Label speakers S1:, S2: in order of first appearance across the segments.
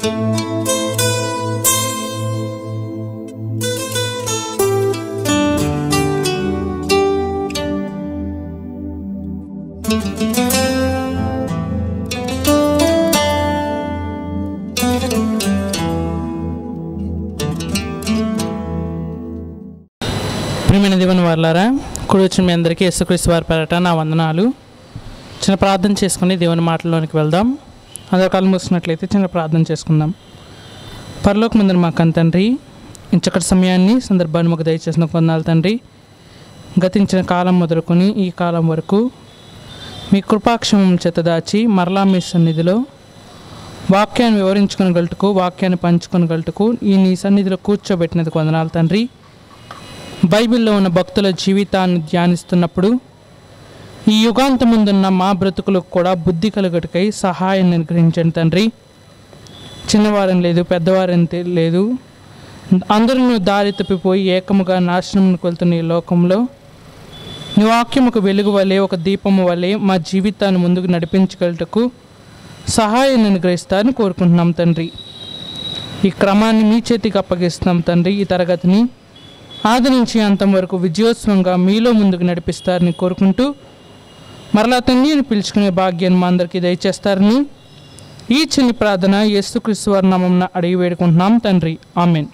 S1: ప్రియమైన దేవుని వారలారా, కూడి వచ్చిన మీ అందరికీ యేసుక్రీస్తు వారి పేరట నా వందనాలు. చిన్న ప్రార్థన చేసుకుని దేవుని మాటల్లోనికి వెళ్దాం. అందరు కళ్ళు మూసినట్లయితే చిన్న ప్రార్థన చేసుకుందాం. పరలోకమందున మా కన్న తండ్రి, ఇంచకటి సమయాన్ని సందర్భాన్ని మాకు దయచేసిన కొందాలు తండ్రి. గతించిన కాలం మొదలుకొని ఈ కాలం వరకు మీ కృపాక్షమం చేత దాచి మరలా మీ సన్నిధిలో వాక్యాన్ని వివరించుకొనగలటుకు, వాక్యాన్ని పంచుకొనగలటుకు ఈ నీ సన్నిధిలో కూర్చోబెట్టినది వందనాలు తండ్రి. బైబిల్లో ఉన్న భక్తుల జీవితాన్ని ధ్యానిస్తున్నప్పుడు ఈ యుగాంతం ముందున్న మా బ్రతుకులకు కూడా బుద్ధి కలుగటకై సహాయాన్ని అనుగ్రహించండి తండ్రి. చిన్నవారని లేదు, పెద్దవారని లేదు, అందరూ దారి తప్పిపోయి ఏకముగా నాశనంకు వెళ్తున్న ఈ లోకంలో నీ వాక్యముకు వెలుగు వలె, ఒక దీపము వలె మా జీవితాన్ని ముందుకు నడిపించగలటకు సహాయాన్ని అనుగ్రహిస్తారని కోరుకుంటున్నాం తండ్రి. ఈ క్రమాన్ని మీ చేతికి అప్పగిస్తున్నాం తండ్రి. ఈ తరగతిని ఆది నుంచి అంతం వరకు విజయోత్సవంగా మీలో ముందుకు నడిపిస్తారని కోరుకుంటూ మరలా తండ్రిని పిలుచుకునే భాగ్యాన్ని మా అందరికీ దయచేస్తారని ఈ చిన్ని ప్రార్థన యేసుక్రీస్తు వారి నామమున అడిగి వేడుకుంటున్నాం తండ్రి. ఆమేన్.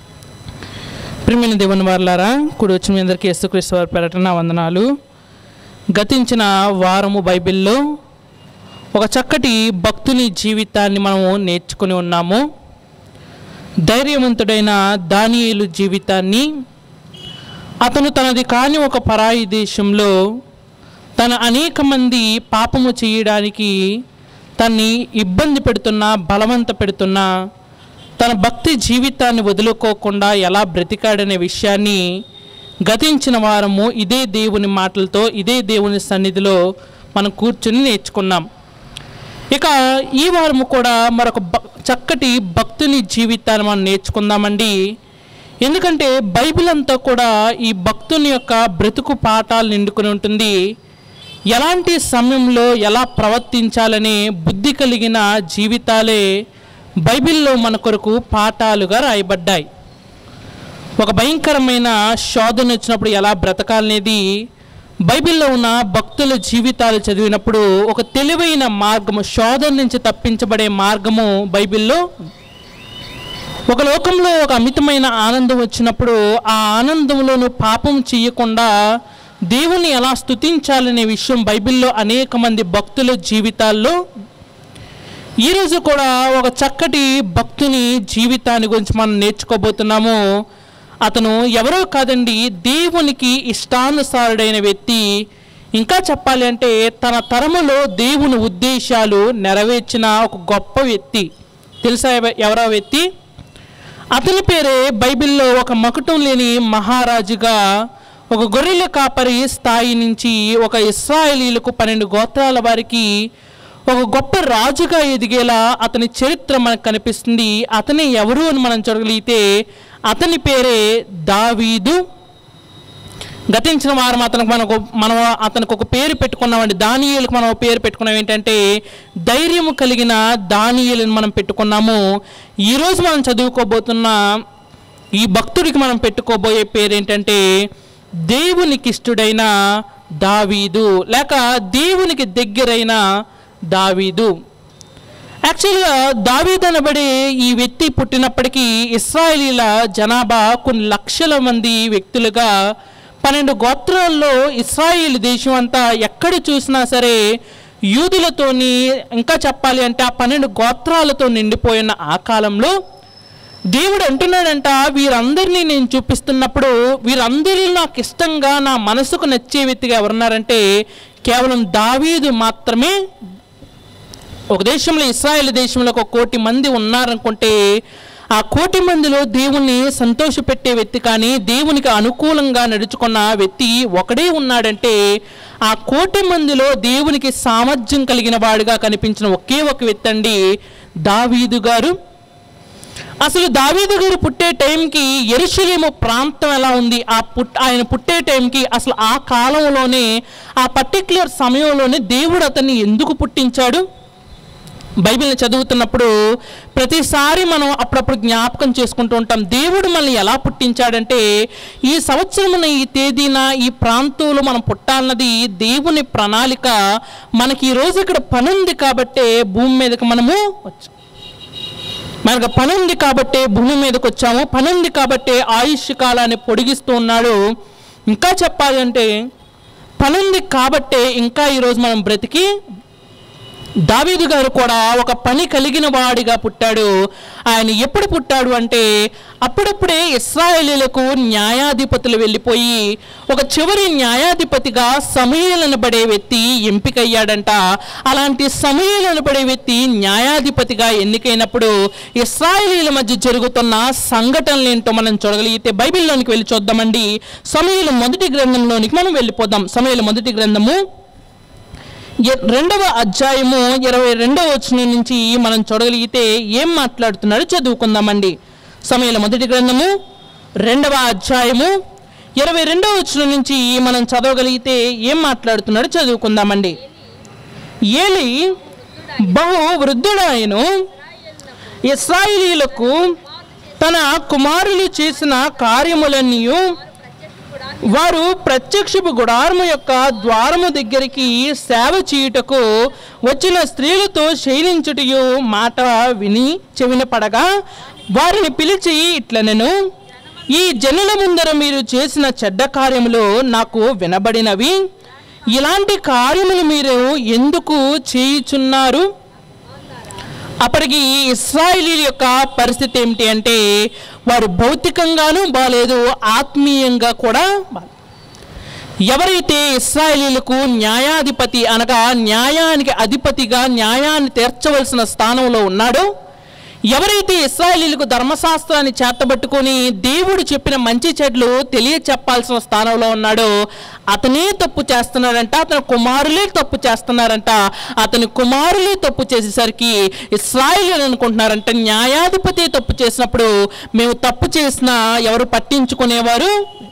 S1: ప్రియమైన దేవుని వారలారా, కూడి వచ్చిన మీ అందరికీ యేసుక్రీస్తు వారి పేరట నా వందనాలు. గతించిన వారము బైబిల్లో ఒక చక్కటి భక్తుని జీవితాన్ని మనము నేర్చుకుని ఉన్నాము. ధైర్యవంతుడైన దానియేలు జీవితాన్ని, అతను తనది కాని ఒక పరాయి దేశంలో తన అనేక మంది పాపము చేయడానికి తన్ని ఇబ్బంది పెడుతున్నా, బలవంత పెడుతున్నా తన భక్తి జీవితాన్ని వదులుకోకుండా ఎలా బ్రతికాడనే విషయాన్ని గతించిన వారము ఇదే దేవుని మాటలతో, ఇదే దేవుని సన్నిధిలో మనం కూర్చుని నేర్చుకున్నాం. ఇక ఈ వారము కూడా మరొక చక్కటి భక్తుని జీవితాన్ని మనం నేర్చుకుందామండి. ఎందుకంటే బైబిల్ అంతా కూడా ఈ భక్తుని యొక్క బ్రతుకు పాఠాలు నిండుకుని ఉంటుంది. ఎలాంటి సమయంలో ఎలా ప్రవర్తించాలనే బుద్ధి కలిగిన జీవితాలే బైబిల్లో మన కొరకు పాఠాలుగా రాయబడ్డాయి. ఒక భయంకరమైన శోధన వచ్చినప్పుడు ఎలా బ్రతకాలనేది బైబిల్లో ఉన్న భక్తుల జీవితాలు చదివినప్పుడు ఒక తెలివైన మార్గము, శోధన నుంచి తప్పించబడే మార్గము బైబిల్లో. ఒక లోకంలో ఒక అమితమైన ఆనందం వచ్చినప్పుడు ఆ ఆనందంలోనూ పాపం చేయకుండా దేవుని ఎలా స్తుతించాలనే విషయం బైబిల్లో అనేక మంది భక్తుల జీవితాల్లో. ఈరోజు కూడా ఒక చక్కటి భక్తుని జీవితాన్ని గురించి మనం నేర్చుకోబోతున్నాము. అతను ఎవరో కాదండి, దేవునికి ఇష్టానుసారుడైన వ్యక్తి. ఇంకా చెప్పాలి అంటే తన తరములో దేవుని ఉద్దేశాలు నెరవేర్చిన ఒక గొప్ప వ్యక్తి. తెలుసా ఎవరో వ్యక్తి? అతని పేరే బైబిల్లో ఒక మకుటం లేని మహారాజుగా, ఒక గొర్రెల కాపరి స్థాయి నుంచి ఒక ఇశ్రాయేలీలకు 12 గోత్రాల వారికి ఒక గొప్ప రాజుగా ఎదిగేలా అతని చరిత్ర మనకు కనిపిస్తుంది. అతని ఎవరు అని మనం చూడగలిగితే అతని పేరే దావీదు. గతించిన వారం మనం అతనికి ఒక పేరు పెట్టుకున్నామండి. దానియేలుకు మనం పేరు పెట్టుకున్నాం ఏంటంటే ధైర్యము కలిగిన దానియేలుని మనం పెట్టుకున్నాము. ఈరోజు మనం చదువుకోబోతున్న ఈ భక్తుడికి మనం పెట్టుకోబోయే పేరు ఏంటంటే దేవునికి ఇష్టడైన దావీదు, లేక దేవునికి దగ్గరైన దావీదు. యాక్చువల్గా దావీదు అనబడే ఈ వ్యక్తి పుట్టినప్పటికీ ఇశ్రాయేలీల జనాభా కొన్ని లక్షల మంది వ్యక్తులుగా 12 గోత్రాల్లో ఇశ్రాయేల్ దేశం అంతా ఎక్కడ చూసినా సరే యూదులతోని, ఇంకా చెప్పాలి అంటే ఆ 12 గోత్రాలతో నిండిపోయిన ఆ కాలంలో దేవుడు అంటున్నాడంట, వీరందరినీ నేను చూపిస్తున్నప్పుడు వీరందరిలో నాకు ఇష్టంగా నా మనసుకు నచ్చే వ్యక్తిగా ఎవరున్నారంటే కేవలం దావీదు మాత్రమే. ఒక దేశంలో, ఇశ్రాయేల్ దేశంలో 1 కోటి మంది ఉన్నారనుకుంటే ఆ 1 కోటి మందిలో దేవుణ్ణి సంతోషపెట్టే వ్యక్తి కానీ దేవునికి అనుకూలంగా నడుచుకున్న వ్యక్తి ఒకడే ఉన్నాడంటే ఆ 1 కోటి మందిలో దేవునికి సామర్థ్యం కలిగిన వాడిగా కనిపించిన ఒకే ఒక వ్యక్తి అండి దావీదు గారు. అసలు దావీదు గారు పుట్టే టైంకి యెరూషలేము ప్రాంతం ఎలా ఉంది, ఆయన పుట్టే టైంకి అసలు ఆ కాలంలోనే, ఆ పర్టిక్యులర్ సమయంలోనే దేవుడు అతన్ని ఎందుకు పుట్టించాడు? బైబిల్ని చదువుతున్నప్పుడు ప్రతిసారి మనం అప్పుడప్పుడు జ్ఞాపకం చేసుకుంటూ ఉంటాం, దేవుడు మనల్ని ఎలా పుట్టించాడంటే ఈ సంవత్సరమున ఈ తేదీన ఈ ప్రాంతంలో మనం పుట్టాలన్నది దేవుని ప్రణాళిక. మనకి ఈరోజు ఇక్కడ పని ఉంది కాబట్టే భూమి మీదకి మనము వచ్చాం. మనకు పని ఉంది కాబట్టే భూమి మీదకి వచ్చాము, పని ఉంది కాబట్టే ఆయుష్ కాలాన్ని పొడిగిస్తూ ఉన్నాడు. ఇంకా చెప్పాలంటే పని ఉంది కాబట్టే ఇంకా ఈరోజు మనం బ్రతికి. దావీదు గారు కూడా ఒక పని కలిగిన వాడిగా పుట్టాడు. ఆయన ఎప్పుడు పుట్టాడు అంటే అప్పుడప్పుడే ఇశ్రాయేలీయులకు న్యాయాధిపతులు వెళ్ళిపోయి ఒక చివరి న్యాయాధిపతిగా సమూయేలు అనబడే వ్యక్తి ఎంపికయ్యాడంట. అలాంటి సమూయేలు అనబడే వ్యక్తి న్యాయాధిపతిగా ఎన్నికైనప్పుడు ఇశ్రాయేలీయుల మధ్య జరుగుతున్న సంఘటనలు ఏంటో మనం చూడగలిగితే బైబిల్లోనికి వెళ్ళి చూద్దామండి. సమూయేలు మొదటి గ్రంథంలోనికి మనం వెళ్ళిపోదాం. సమూయేలు మొదటి గ్రంథము 2వ అధ్యాయము 22వ వచనం నుంచి మనం చూడగలిగితే ఏం మాట్లాడుతున్నాడో చదువుకుందామండి. సమూయేలు మొదటి గ్రంథము 2వ అధ్యాయము 22వ వచనం నుంచి మనం చదవగలిగితే ఏం మాట్లాడుతున్నాడో చదువుకుందామండి. ఏలి బహు వృద్ధుడాయను, ఇశ్రాయేలీయులకు తన కుమారులు చేసిన కార్యములన్నీ వారు ప్రత్యక్షపు గుడారము యొక్క ద్వారము దగ్గరికి సేవ చేయుటకు వచ్చిన స్త్రీలతో శయనించుటయు మాట విని చెవిన పడగా వారిని పిలిచి ఇట్లనెను, ఈ జనుల ముందర మీరు చేసిన చెడ్డ కార్యములు నాకు వినబడినవి. ఇలాంటి కార్యములు మీరు ఎందుకు చేయుచున్నారు? అప్పటికి ఇశ్రాయేలీయుల యొక్క పరిస్థితి ఏమిటి అంటే వారు భౌతికంగానూ బాలేదు, ఆత్మీయంగా కూడా బాలేదు. ఎవరైతే ఇశ్రాయేలీయులకు న్యాయాధిపతి అనగా న్యాయానికి అధిపతిగా న్యాయాన్ని తీర్చవలసిన స్థానంలో ఉన్నాడో, ఎవరైతే ఇశ్రాయేలీయులకు ధర్మశాస్త్రాన్ని చేతబట్టుకొని దేవుడు చెప్పిన మంచి చెడ్లు తెలియచెప్పాల్సిన స్థానంలో ఉన్నాడో అతనే తప్పు చేస్తున్నాడంట, అతని కుమారులే తప్పు చేస్తున్నారంట. అతని కుమారులే తప్పు చేసేసరికి ఇశ్రాయేలీయులు అనుకుంటున్నారంట న్యాయాధిపతి తప్పు చేసినప్పుడు మేము తప్పు చేసినా ఎవరు పట్టించుకునేవారు.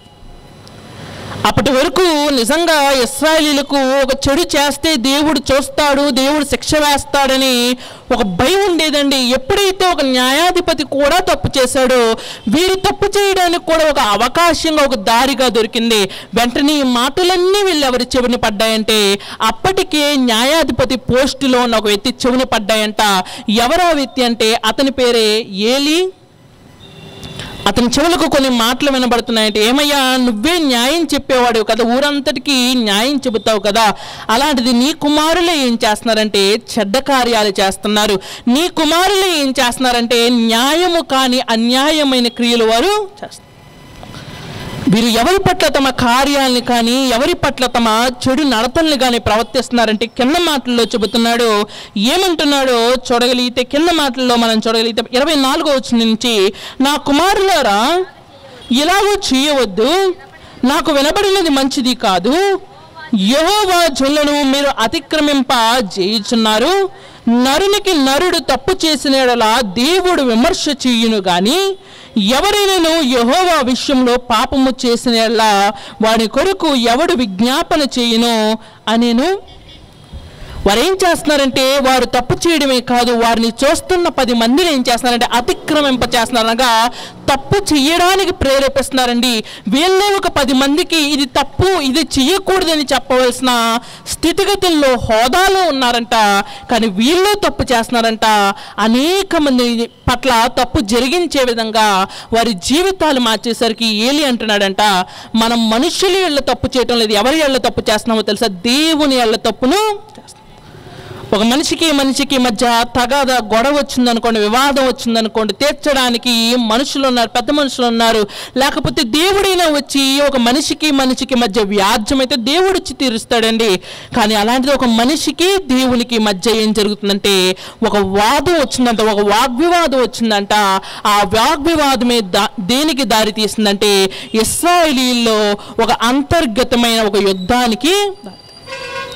S1: అప్పటి వరకు నిజంగా ఇశ్రాయేలీయులకు ఒక చెడు చేస్తే దేవుడు చూస్తాడు, దేవుడు శిక్ష వేస్తాడని ఒక భయం ఉండేదండి. ఎప్పుడైతే ఒక న్యాయాధిపతి కూడా తప్పు చేశాడో వీరు తప్పు చేయడానికి కూడా ఒక అవకాశంగా ఒక దారిగా దొరికింది. వెంటనే ఈ మాటలన్నీ వీళ్ళు ఎవరి చెవిని పడ్డాయంటే అప్పటికే న్యాయాధిపతి పోస్టులో ఉన్న ఒక వ్యక్తి చెవిని పడ్డాయంట. ఎవరా వ్యక్తి అంటే అతని పేరే ఏలి. అతని చెవులకు కొన్ని మాటలు వినబడుతున్నాయంటే, ఏమయ్యా నువ్వే న్యాయం చెప్పేవాడు కదా, ఊరంతటికి న్యాయం చెబుతావు కదా, అలాంటిది నీ కుమారులే ఏం చేస్తున్నారంటే చెడ్డ కార్యాలు చేస్తున్నారు. నీ కుమారులే ఏం చేస్తున్నారంటే న్యాయము కాని అన్యాయమైన క్రియలు వారు చేస్తారు. వీరు ఎవరి పట్ల తమ కార్యాలని కానీ ఎవరి పట్ల తమ చెడు నడతల్ని కానీ ప్రవర్తిస్తున్నారంటే కింద మాటల్లో చెబుతున్నాడు. ఏమంటున్నాడో చూడగలిగితే కింద మాటల్లో మనం చూడగలిగితే 24వ వచనం నుంచి, నా కుమారులారా ఇలాగో చేయవద్దు, నాకు వినబడినది మంచిది కాదు. యెహోవా జనులను మీరు అతిక్రమింప చేయుచున్నారు. నరునికి నరుడు తప్పు చేసిన యెడల దేవుడు విమర్శ చేయును గాని ఎవరైనాను యెహోవా విషయంలో పాపము చేసిన యెడల వాడి కొరకు ఎవడు విజ్ఞాపన చేయును అనేను. వారు ఏం చేస్తున్నారంటే వారు తప్పు చేయడమే కాదు, వారిని చూస్తున్న 10 మందిని ఏం చేస్తున్నారంటే అతిక్రమింప చేస్తున్నారు, అనగా తప్పు చేయడానికి ప్రేరేపిస్తున్నారండి. వీళ్ళే ఒక 10 మందికి ఇది తప్పు ఇది చేయకూడదని చెప్పవలసిన స్థితిగతుల్లో హోదాలో ఉన్నారంట. కానీ వీళ్ళే తప్పు చేస్తున్నారంట. అనేక మంది పట్ల తప్పు జరిగించే విధంగా వారి జీవితాలు మార్చేసరికి ఏలి అంటున్నాడంట, మనం మనుషుల యెడల తప్పు చేయటం లేదు, ఎవరి యెడల తప్పు చేస్తున్నామో తెలుసా, దేవుని యెడల తప్పును చేస్తున్నాం. ఒక మనిషికి మధ్య తగాద గొడవ వచ్చిందనుకోండి, వివాదం వచ్చిందనుకోండి, తీర్చడానికి మనుషులు ఉన్నారు, పెద్ద మనుషులు ఉన్నారు. లేకపోతే దేవుడైనా వచ్చి ఒక మనిషికి మధ్య వ్యాజ్యం అయితే దేవుడు వచ్చి తీరుస్తాడండి. కానీ అలాంటిది ఒక మనిషికి దేవునికి మధ్య ఏం జరుగుతుందంటే ఒక వాదం వచ్చిందంట, ఒక వాగ్వివాదం వచ్చిందంట. ఆ వాగ్వివాదమే దేనికి దారి తీసిందంటే ఇశ్రాయేలీయుల్లో ఒక అంతర్గతమైన ఒక యుద్ధానికి.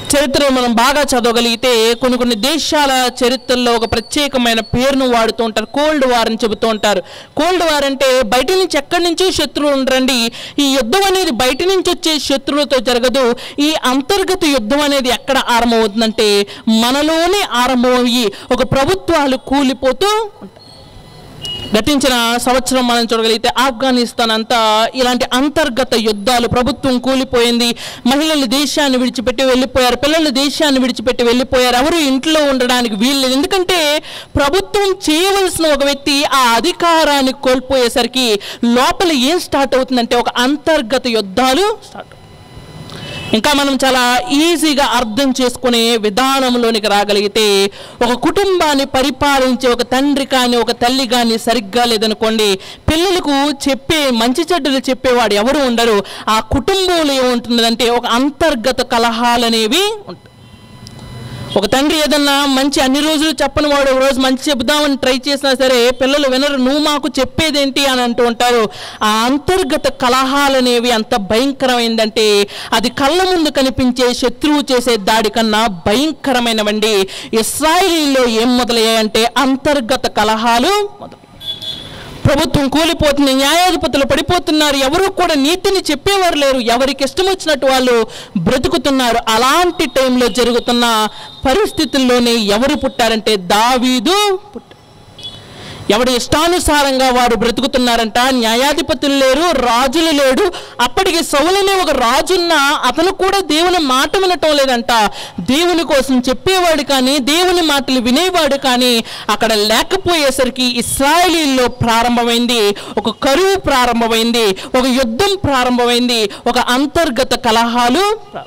S1: చరిత్రను మనం బాగా చదవగలిగితే కొన్ని దేశాల చరిత్రలో ఒక ప్రత్యేకమైన పేరును వాడుతూ ఉంటారు. కోల్డ్ వార్ అని చెబుతూ ఉంటారు. కోల్డ్ వార్ అంటే బయట నుంచి ఎక్కడి నుంచో శత్రువులు ఉండరండి. ఈ యుద్ధం అనేది బయట నుంచి వచ్చే శత్రువులతో జరగదు. ఈ అంతర్గత యుద్ధం అనేది ఎక్కడ ఆరంభమవుతుందంటే మనలోనే ఆరంభమయ్యి ఒక ప్రభుత్వాలు కూలిపోతూ ఉంటాయి. గతించిన సంవత్సరం మనం చూడగలిగితే ఆఫ్ఘనిస్తాన్ అంతా ఇలాంటి అంతర్గత యుద్ధాలు, ప్రభుత్వం కూలిపోయింది, మహిళలు దేశాన్ని విడిచిపెట్టి వెళ్ళిపోయారు, పిల్లలు దేశాన్ని విడిచిపెట్టి వెళ్ళిపోయారు, ఎవరు ఇంట్లో ఉండడానికి వీల్లేదు. ఎందుకంటే ప్రభుత్వం చేయవలసిన ఒక వ్యక్తి ఆ అధికారాన్ని కోల్పోయేసరికి లోపల ఏం స్టార్ట్ అవుతుందంటే ఒక అంతర్గత యుద్ధాలు స్టార్ట్. ఇంకా మనం చాలా ఈజీగా అర్థం చేసుకునే విధానంలోనికి రాగలిగితే ఒక కుటుంబాన్ని పరిపాలించే ఒక తండ్రి కానీ ఒక తల్లి కానీ సరిగ్గా లేదనుకోండి, పిల్లలకు చెప్పే మంచి చెడ్డలు చెప్పేవాడు ఎవరు ఉండరు. ఆ కుటుంబంలో ఏముంటుందంటే ఒక అంతర్గత కలహాలు అనేవి ఉంటాయి. ఒక తండ్రి ఏదన్నా మంచి అన్ని రోజులు చెప్పని వాడు ఒక రోజు మంచి చెబుదామని ట్రై చేసినా సరే పిల్లలు వినరు, నువ్వు మాకు చెప్పేదేంటి అని అంటూ ఉంటారు. ఆ అంతర్గత కలహాలు అనేవి అంత భయంకరమైందంటే అది కళ్ళ ముందు కనిపించే శత్రువు చేసే దాడి కన్నా భయంకరమైనవండి. ఇశ్రాయేలీలో ఏం మొదలయ్యాయంటే అంతర్గత కలహాలు మొదలు. ప్రభుత్వం కూలిపోతుంది, న్యాయాధిపతులు పడిపోతున్నారు, ఎవరు కూడా నీతిని చెప్పేవారు లేరు, ఎవరికి ఇష్టం వచ్చినట్టు వాళ్ళు బ్రతుకుతున్నారు. అలాంటి టైంలో జరుగుతున్న పరిస్థితుల్లోనే ఎవరు పుట్టారంటే దావీదు పుట్టారు. ఎవడి ఇష్టానుసారంగా వారు బ్రతుకుతున్నారంట. న్యాయాధిపతులు లేరు, రాజులు లేడు. అప్పటికి సౌలనే ఒక రాజున్న అతను కూడా దేవుని మాట వినటం లేదంట. దేవుని కోసం చెప్పేవాడు కానీ దేవుని మాటలు వినేవాడు కానీ అక్కడ లేకపోయేసరికి ఇశ్రాయేలీల్లో ప్రారంభమైంది ఒక కరువు, ప్రారంభమైంది ఒక యుద్ధం, ప్రారంభమైంది ఒక అంతర్గత కలహాలు.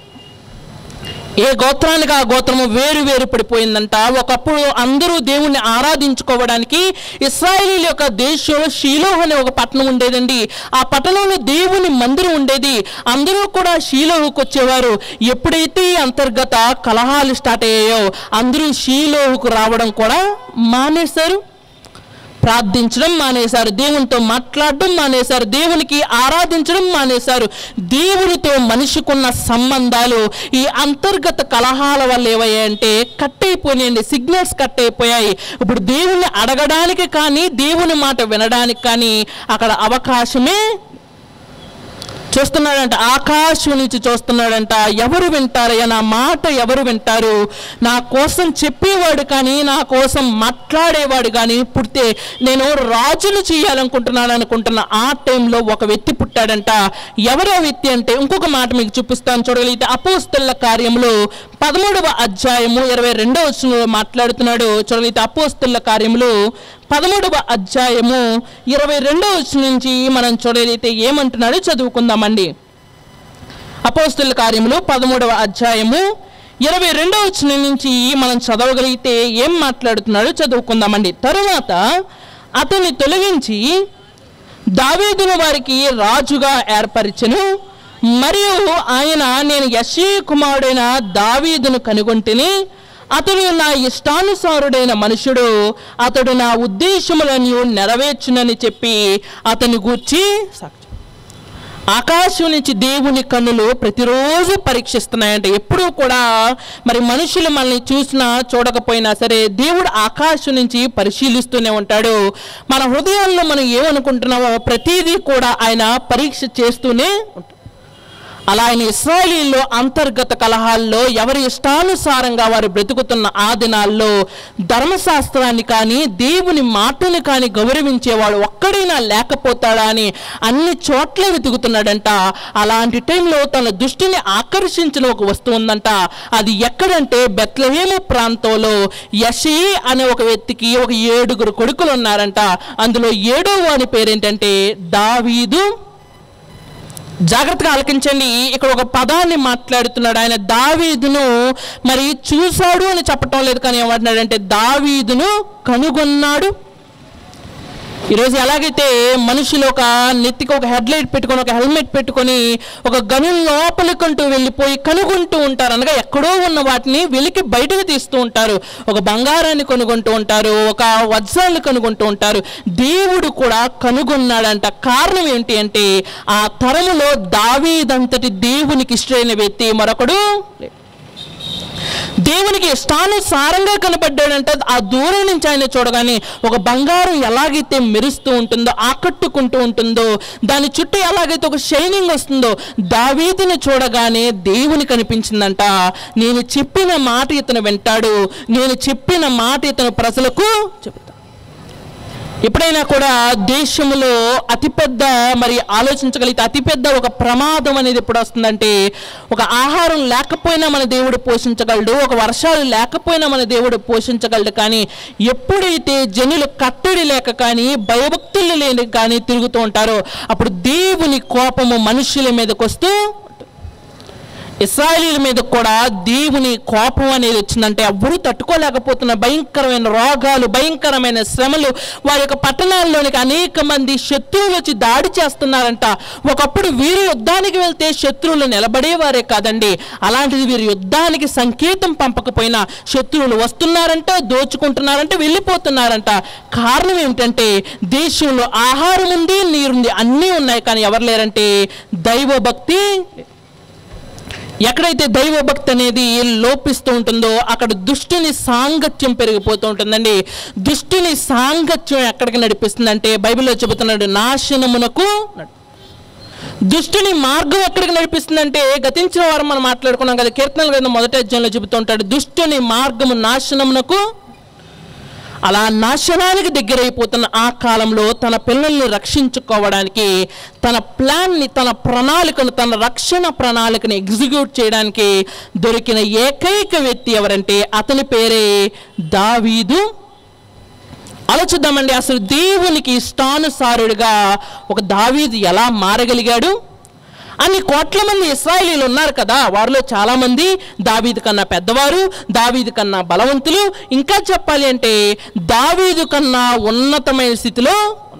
S1: ఏ గోత్రానికి ఆ గోత్రము వేరు వేరు పడిపోయిందంట. ఒకప్పుడు అందరూ దేవుణ్ణి ఆరాధించుకోవడానికి ఇశ్రాయేలీల యొక్క దేశంలో షీలోహ్ అనే ఒక పట్టణం ఉండేదండి. ఆ పట్టణంలో దేవుని మందిరం ఉండేది. అందరూ కూడా షీలోహుకు వచ్చేవారు. ఎప్పుడైతే అంతర్గత కలహాలు స్టార్ట్ అయ్యాయో అందరూ షీలోహుకు రావడం కూడా మానేశారు, ప్రార్థించడం మానేశారు, దేవునితో మాట్లాడడం మానేశారు, దేవునికి ఆరాధించడం మానేశారు. దేవునితో మనిషికున్న సంబంధాలు ఈ అంతర్గత కలహాల వల్ల ఏవయ్యాయంటే కట్ అయిపోయాయండి, సిగ్నల్స్ కట్ అయిపోయాయి. ఇప్పుడు దేవుణ్ణి అడగడానికి కానీ దేవుని మాట వినడానికి కానీ అక్కడ అవకాశమే. చూస్తున్నాడంట, ఆకాశం నుంచి చూస్తున్నాడంట, ఎవరు వింటారయ్యా నా మాట, ఎవరు వింటారు? నా కోసం చెప్పేవాడు కానీ నా కోసం మాట్లాడేవాడు కానీ పుడితే నేను రాజును చేయాలనుకుంటున్నాను అనుకుంటున్న ఆ టైంలో ఒక వ్యక్తి పుట్టాడంట. ఎవరో వ్యక్తి అంటే ఇంకొక మాట మీకు చూపిస్తాను చూడగలిగితే అపోస్తలుల కార్యములు 13వ అధ్యాయము 22వ వచనంలో మాట్లాడుతున్నాడు. చూడగలిగితే అపోస్తలుల కార్యములు 13వ అధ్యాయము 22వ వచనం నుంచి మనం చూడగలిగితే ఏమంటున్నాడు చదువుకుందామండి. అపోస్తలుల కార్యములు 13వ అధ్యాయము 22వ వచనం నుంచి మనం చదవగలిగితే ఏం మాట్లాడుతున్నాడో చదువుకుందామండి. తరువాత అతన్ని తొలగించి దావీదును వారికి రాజుగా ఏర్పరిచెను. మరియు ఆయన, నేను యెష్షయి కుమారుడైన దావీదును కనుగొంటిని, అతడు నా ఇష్టానుసారుడైన మనుషుడు, అతడు నా ఉద్దేశములను నెరవేర్చునని చెప్పి అతని గూర్చి సాక్షి. ఆకాశం నుంచి దేవుని కన్నులు ప్రతిరోజు పరీక్షిస్తున్నాయంటే ఎప్పుడూ కూడా మరి మనుషులు మనల్ని చూసినా చూడకపోయినా సరే దేవుడు ఆకాశం నుంచి పరిశీలిస్తూనే ఉంటాడు. మన హృదయాల్లో మనం ఏమనుకుంటున్నామో ప్రతిదీ కూడా ఆయన పరీక్ష చేస్తూనే ఉంటాడు. అలా ఆయన ఇశ్రాయేలీల్లో అంతర్గత కలహాల్లో ఎవరి ఇష్టానుసారంగా వారు బ్రతుకుతున్న ఆ దినాల్లో ధర్మశాస్త్రాన్ని కానీ దేవుని మాటను కానీ గౌరవించేవాడు ఒక్కడైనా లేకపోతాడా అని అన్ని చోట్ల వెతుకుతున్నాడంట. అలాంటి టైంలో తన దృష్టిని ఆకర్షించిన ఒక వస్తువు ఉందంట. అది ఎక్కడంటే బెత్లెహేము ప్రాంతంలో యెష్షయి అనే ఒక వ్యక్తికి ఒక 7 కొడుకులు ఉన్నారంట. అందులో 7వ వాని పేరేంటంటే దావీదు. జాగ్రత్తగా ఆలకించండి, ఇక్కడ ఒక పదాన్ని మాట్లాడుతున్నాడు. ఆయన దావీదును మరి చూశాడు అని చెప్పటం లేదు, కానీ ఏమంటున్నాడంటే దావీదును కనుగొన్నాడు. ఈరోజు ఎలాగైతే మనుషులు ఒక నెత్తికి ఒక హెడ్లైట్ పెట్టుకొని ఒక హెల్మెట్ పెట్టుకొని ఒక గని లోపలికంటూ వెళ్ళిపోయి కనుగొంటూ ఉంటారు, అనగా ఎక్కడో ఉన్న వాటిని వెలికి బయటకు తీస్తూ ఉంటారు. ఒక బంగారాన్ని కనుగొంటూ ఉంటారు, ఒక వజ్రాన్ని కనుగొంటూ ఉంటారు. దేవుడు కూడా కనుగొన్నాడంట. కారణం ఏంటి అంటే ఆ తరములో దావీదంతటి దేవునికి ఇష్టమైన వ్యక్తి మరొకడు. ఇష్టానుసారంగా కనబడ్డాడంటే ఆ దూరం నుంచి ఆయన చూడగానే ఒక బంగారం ఎలాగైతే మెరుస్తూ ఉంటుందో, ఆకట్టుకుంటూ ఉంటుందో, దాని చుట్టూ ఎలాగైతే ఒక షైనింగ్ వస్తుందో, దావీదుని చూడగానే దేవుని కనిపించిందంట. నేను చెప్పిన మాట ఇతను వింటాడు, నేను చెప్పిన మాట ఇతను ప్రజలకు చెప్తాడు. ఎప్పుడైనా కూడా దేశంలో అతిపెద్ద ఆలోచించగలిగితే అతిపెద్ద ఒక ప్రమాదం అనేది ఎప్పుడు వస్తుందంటే, ఒక ఆహారం లేకపోయినా మన దేవుడు పోషించగలడు, ఒక వర్షాలు లేకపోయినా మన దేవుడు పోషించగలడు. కానీ ఎప్పుడైతే జనులు కట్టడి లేక కానీ భయభక్తులు లేని కానీ తిరుగుతూ ఉంటారో అప్పుడు దేవుని కోపము మనుషుల మీదకి వస్తూ, ఇశ్రాయేలీల మీద కూడా దేవుని కోపం అనేది వచ్చిందంటే ఎవ్వరూ తట్టుకోలేకపోతున్న భయంకరమైన రోగాలు, భయంకరమైన శ్రమలు, వారి యొక్క పట్టణాల్లోనికి అనేక మంది శత్రువులు వచ్చి దాడి చేస్తున్నారంట. ఒకప్పుడు వీరు యుద్ధానికి వెళ్తే శత్రువులు నిలబడేవారే కాదండి, అలాంటిది వీరు యుద్ధానికి సంకేతం పంపకపోయినా శత్రువులు వస్తున్నారంట, దోచుకుంటున్నారంట, వెళ్ళిపోతున్నారంట. కారణం ఏమిటంటే దేశంలో ఆహారం ఉంది, నీరుంది, అన్నీ ఉన్నాయి, కానీ ఎవరు లేరంటే దైవభక్తి. ఎక్కడైతే దైవభక్తి అనేది లోపిస్తూ ఉంటుందో అక్కడ దుష్టుని సాంగత్యం పెరిగిపోతూ ఉంటుందండి. దుష్టుని సాంగత్యం ఎక్కడికి నడిపిస్తుందంటే బైబిల్లో చెబుతున్నాడు, నాశనమునకు. దుష్టుని మార్గం ఎక్కడికి నడిపిస్తుందంటే గతించిన వారం మనం మాట్లాడుకున్నాం కదా, కీర్తనల గ్రంథం 1వ అధ్యాయంలో చెబుతూ ఉంటాడు, దుష్టుని మార్గము నాశనమునకు. అలా నాశనానికి దగ్గరైపోతున్న ఆ కాలంలో తన పిల్లల్ని రక్షించుకోవడానికి, తన ప్లాన్ని, తన ప్రణాళికను, తన రక్షణ ప్రణాళికను ఎగ్జిక్యూట్ చేయడానికి దొరికిన ఏకైక వ్యక్తి ఎవరంటే అతని పేరే దావీదు. ఆలోచిద్దామండి, అసలు దేవునికి ఇష్టానుసారుడిగా ఒక దావీదు ఎలా మారగలిగాడు? అన్ని కోట్ల మంది ఇశ్రాయేలీలు ఉన్నారు కదా, వారిలో చాలామంది దావీదు కన్నా పెద్దవారు, దావీదు కన్నా బలవంతులు, ఇంకా చెప్పాలి అంటే దావీదు కన్నా ఉన్నతమైన స్థితిలో.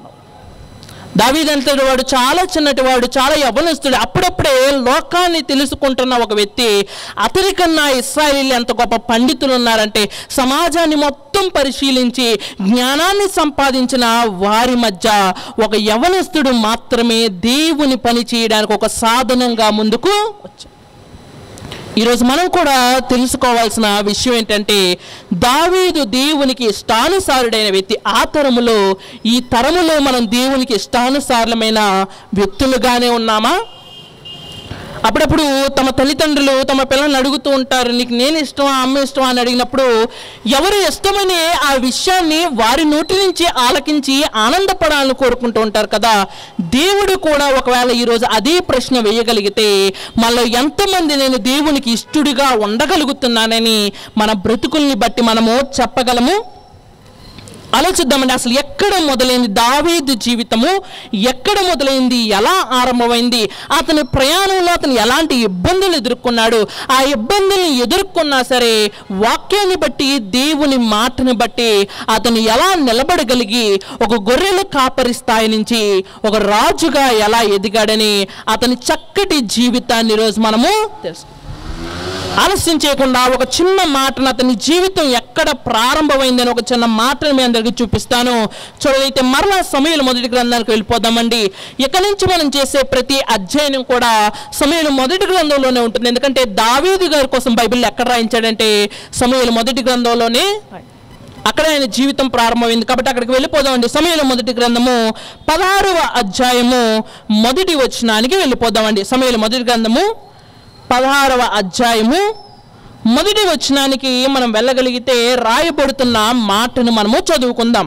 S1: దావీదు అంతటి వాడు చాలా చిన్నటి వాడు, చాలా యవ్వనస్తుడు, అప్పుడప్పుడే లోకాన్ని తెలుసుకుంటున్న ఒక వ్యక్తి. అతనికన్నా ఇశ్రాయేలీలు ఎంత గొప్ప పండితులు ఉన్నారంటే సమాజాన్ని మొత్తం పరిశీలించి జ్ఞానాన్ని సంపాదించిన వారి మధ్య ఒక యవ్వనస్తుడు మాత్రమే దేవుని పని చేయడానికి ఒక సాధనంగా ముందుకు వచ్చాడు. ఈరోజు మనం కూడా తెలుసుకోవాల్సిన విషయం ఏంటంటే దావీదు దేవునికి ఇష్టానుసారుడైన వ్యక్తి. ఆ తరములో, ఈ తరములో మనం దేవునికి ఇష్టానుసారమైన వ్యక్తులుగానే ఉన్నామా? అప్పుడప్పుడు తమ తల్లిదండ్రులు తమ పిల్లల్ని అడుగుతూ ఉంటారు, నీకు నేను ఇష్టమా, అమ్మ ఇష్టమా అని అడిగినప్పుడు ఎవరు ఇష్టమని ఆ విషయాన్ని వారి నోటి నుంచి ఆలకించి ఆనందపడాలని కోరుకుంటూ ఉంటారు కదా. దేవుడు కూడా ఒకవేళ ఈరోజు అదే ప్రశ్న వేయగలిగితే మనలో ఎంతమంది నేను దేవునికి ఇష్టడిగా ఉండగలుగుతున్నానని మన బ్రతుకుల్ని బట్టి మనము చెప్పగలము? ఆలోచిద్దామండి, అసలు ఎక్కడ మొదలైంది దావీదు జీవితము? ఎక్కడ మొదలైంది? ఎలా ఆరంభమైంది? అతని ప్రయాణంలో అతను ఎలాంటి ఇబ్బందులు ఎదుర్కొన్నాడు? ఆ ఇబ్బందుల్ని ఎదుర్కొన్నా సరే వాక్యాన్ని బట్టి, దేవుని మాటని బట్టి అతను ఎలా నిలబడగలిగి ఒక గొర్రెల కాపరి స్థాయి నుంచి ఒక రాజుగా ఎలా ఎదిగాడని అతని చక్కటి జీవితాన్ని ఈరోజు మనము తెలుసు. ఆలస్యం చేయకుండా ఒక చిన్న మాటను, అతని జీవితం ఎక్కడ ప్రారంభమైందని ఒక చిన్న మాటను మీ అందరికీ చూపిస్తాను. చూడైతే మరలా సమూయేలు మొదటి గ్రంథానికి వెళ్ళిపోదామండి. ఇక్కడి నుంచి మనం చేసే ప్రతి అధ్యయనం కూడా సమూయేలు మొదటి గ్రంథంలోనే ఉంటుంది. ఎందుకంటే దావీదు గారి కోసం బైబిల్ ఎక్కడ రాయించాడంటే సమూయేలు మొదటి గ్రంథంలోనే, అక్కడ ఆయన జీవితం ప్రారంభమైంది. కాబట్టి అక్కడికి వెళ్ళిపోదామండి. సమూయేలు మొదటి గ్రంథము 16వ అధ్యాయము మొదటి వచనానికి వెళ్ళిపోదామండి. సమూయేలు మొదటి గ్రంథము 16వ అధ్యాయము మొదటి వచనానికి మనం వెళ్ళగలిగితే రాయబడుతున్న మాటను మనము చదువుకుందాం.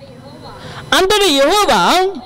S1: అంతటి యెహోవా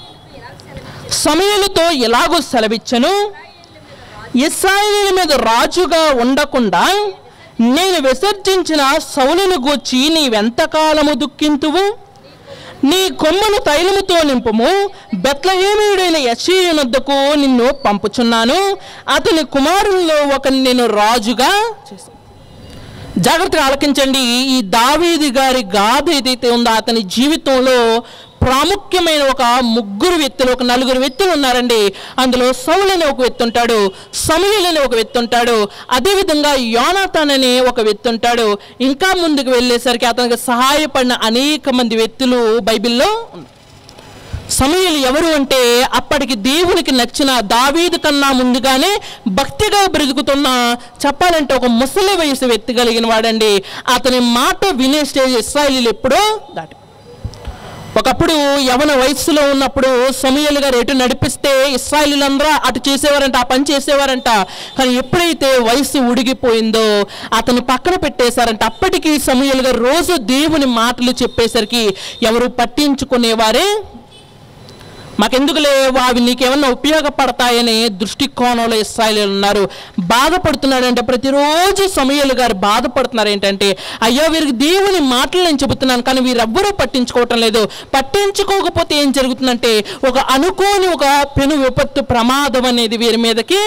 S1: సమూయేలుతో ఎలాగో సెలవిచ్చెను, ఇశ్రాయేలు మీద రాజుగా ఉండకుండా నేను విసర్జించిన సౌలును గూర్చి నీవెంతకాలము దుఃఖింతువు? నీ కొమ్మను తైలముతో నింపుము, బెత్లెహేమీయుడైన యెష్షయి వద్దకు నిన్ను పంపుచున్నాను, అతని కుమారుల్లో ఒకరిని నేను రాజుగా చేశాను. జాగ్రత్తగా ఆలకించండి. ఈ దావీదు గారి గాథ ఏదైతే ఉందో అతని జీవితంలో ప్రాముఖ్యమైన ఒక ముగ్గురు వ్యక్తులు, ఒక నలుగురు వ్యక్తులు ఉన్నారండి. అందులో సౌలు అనే ఒక వ్యక్తి ఉంటాడు, సమూయేలు అనే ఒక వ్యక్తి ఉంటాడు, అదేవిధంగా యోనాతాన్ అనే ఒక వ్యక్తి ఉంటాడు. ఇంకా ముందుకు వెళ్ళేసరికి అతనికి సహాయపడిన అనేక మంది వ్యక్తులు బైబిల్లో ఉన్నారు. సమూయేలు ఎవరు అంటే అప్పటికి దేవునికి నచ్చిన దావీదు కన్నా ముందుగానే భక్తిగా బ్రతుకుతున్న, చెప్పాలంటే ఒక ముసలి వయసు వ్యక్తి కలిగిన వాడండి. అతని మాట వినే స్టేజ్ ఇశ్రాయేలీయులు ఎప్పుడో దాటి. ఒకప్పుడు యవన వయస్సులో ఉన్నప్పుడు సమూయేలు గారు ఎటు నడిపిస్తే ఇశ్రాయేలీయులందరూ అటు చేసేవారంట, ఆ పని చేసేవారంట. కానీ ఎప్పుడైతే వయసు ఉడిగిపోయిందో అతను పక్కన పెట్టేశారంట. అప్పటికి సమూయేలు గారు రోజు దేవుని మాటలు చెప్పేసరికి ఎవరు పట్టించుకునేవారే. మాకెందుకులే, అవి నీకేమన్నా ఉపయోగపడతాయని దృష్టికోణంలో ఇశ్రాయేలీయులు ఉన్నారు. బాధపడుతున్నాడంటే ప్రతిరోజు సమూయేలు గారు బాధపడుతున్నారు. ఏంటంటే, అయ్యో వీరికి దేవుని మాటలు నేను చెబుతున్నాను కానీ వీరెవ్వరూ పట్టించుకోవటం లేదు. పట్టించుకోకపోతే ఏం జరుగుతుందంటే ఒక అనుకోని ఒక పెను విపత్తు, ప్రమాదం అనేది వీరి మీదకి.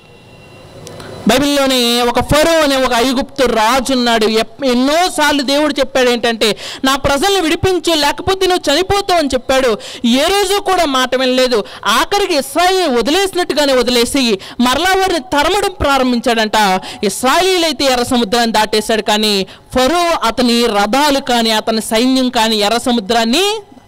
S1: బైబిల్లోనే ఒక ఫరో అనే ఒక ఐగుప్తు రాజు ఉన్నాడు. ఎన్నోసార్లు దేవుడు చెప్పాడు ఏంటంటే, నా ప్రజల్ని విడిపించు లేకపోతే నువ్వు చనిపోతావు అని చెప్పాడు. ఏ రోజు కూడా మాట వినలేదు. ఆఖరికి ఇశ్రాయేలు వదిలేసినట్టుగానే వదిలేసి మరలా వారిని తరమడం ప్రారంభించాడంట. ఇశ్రాయేలు అయితే ఎర్ర సముద్రాన్ని దాటేశాడు కానీ ఫరో అతని రథాలు కానీ అతని సైన్యం కానీ ఎర్ర సముద్రాన్ని.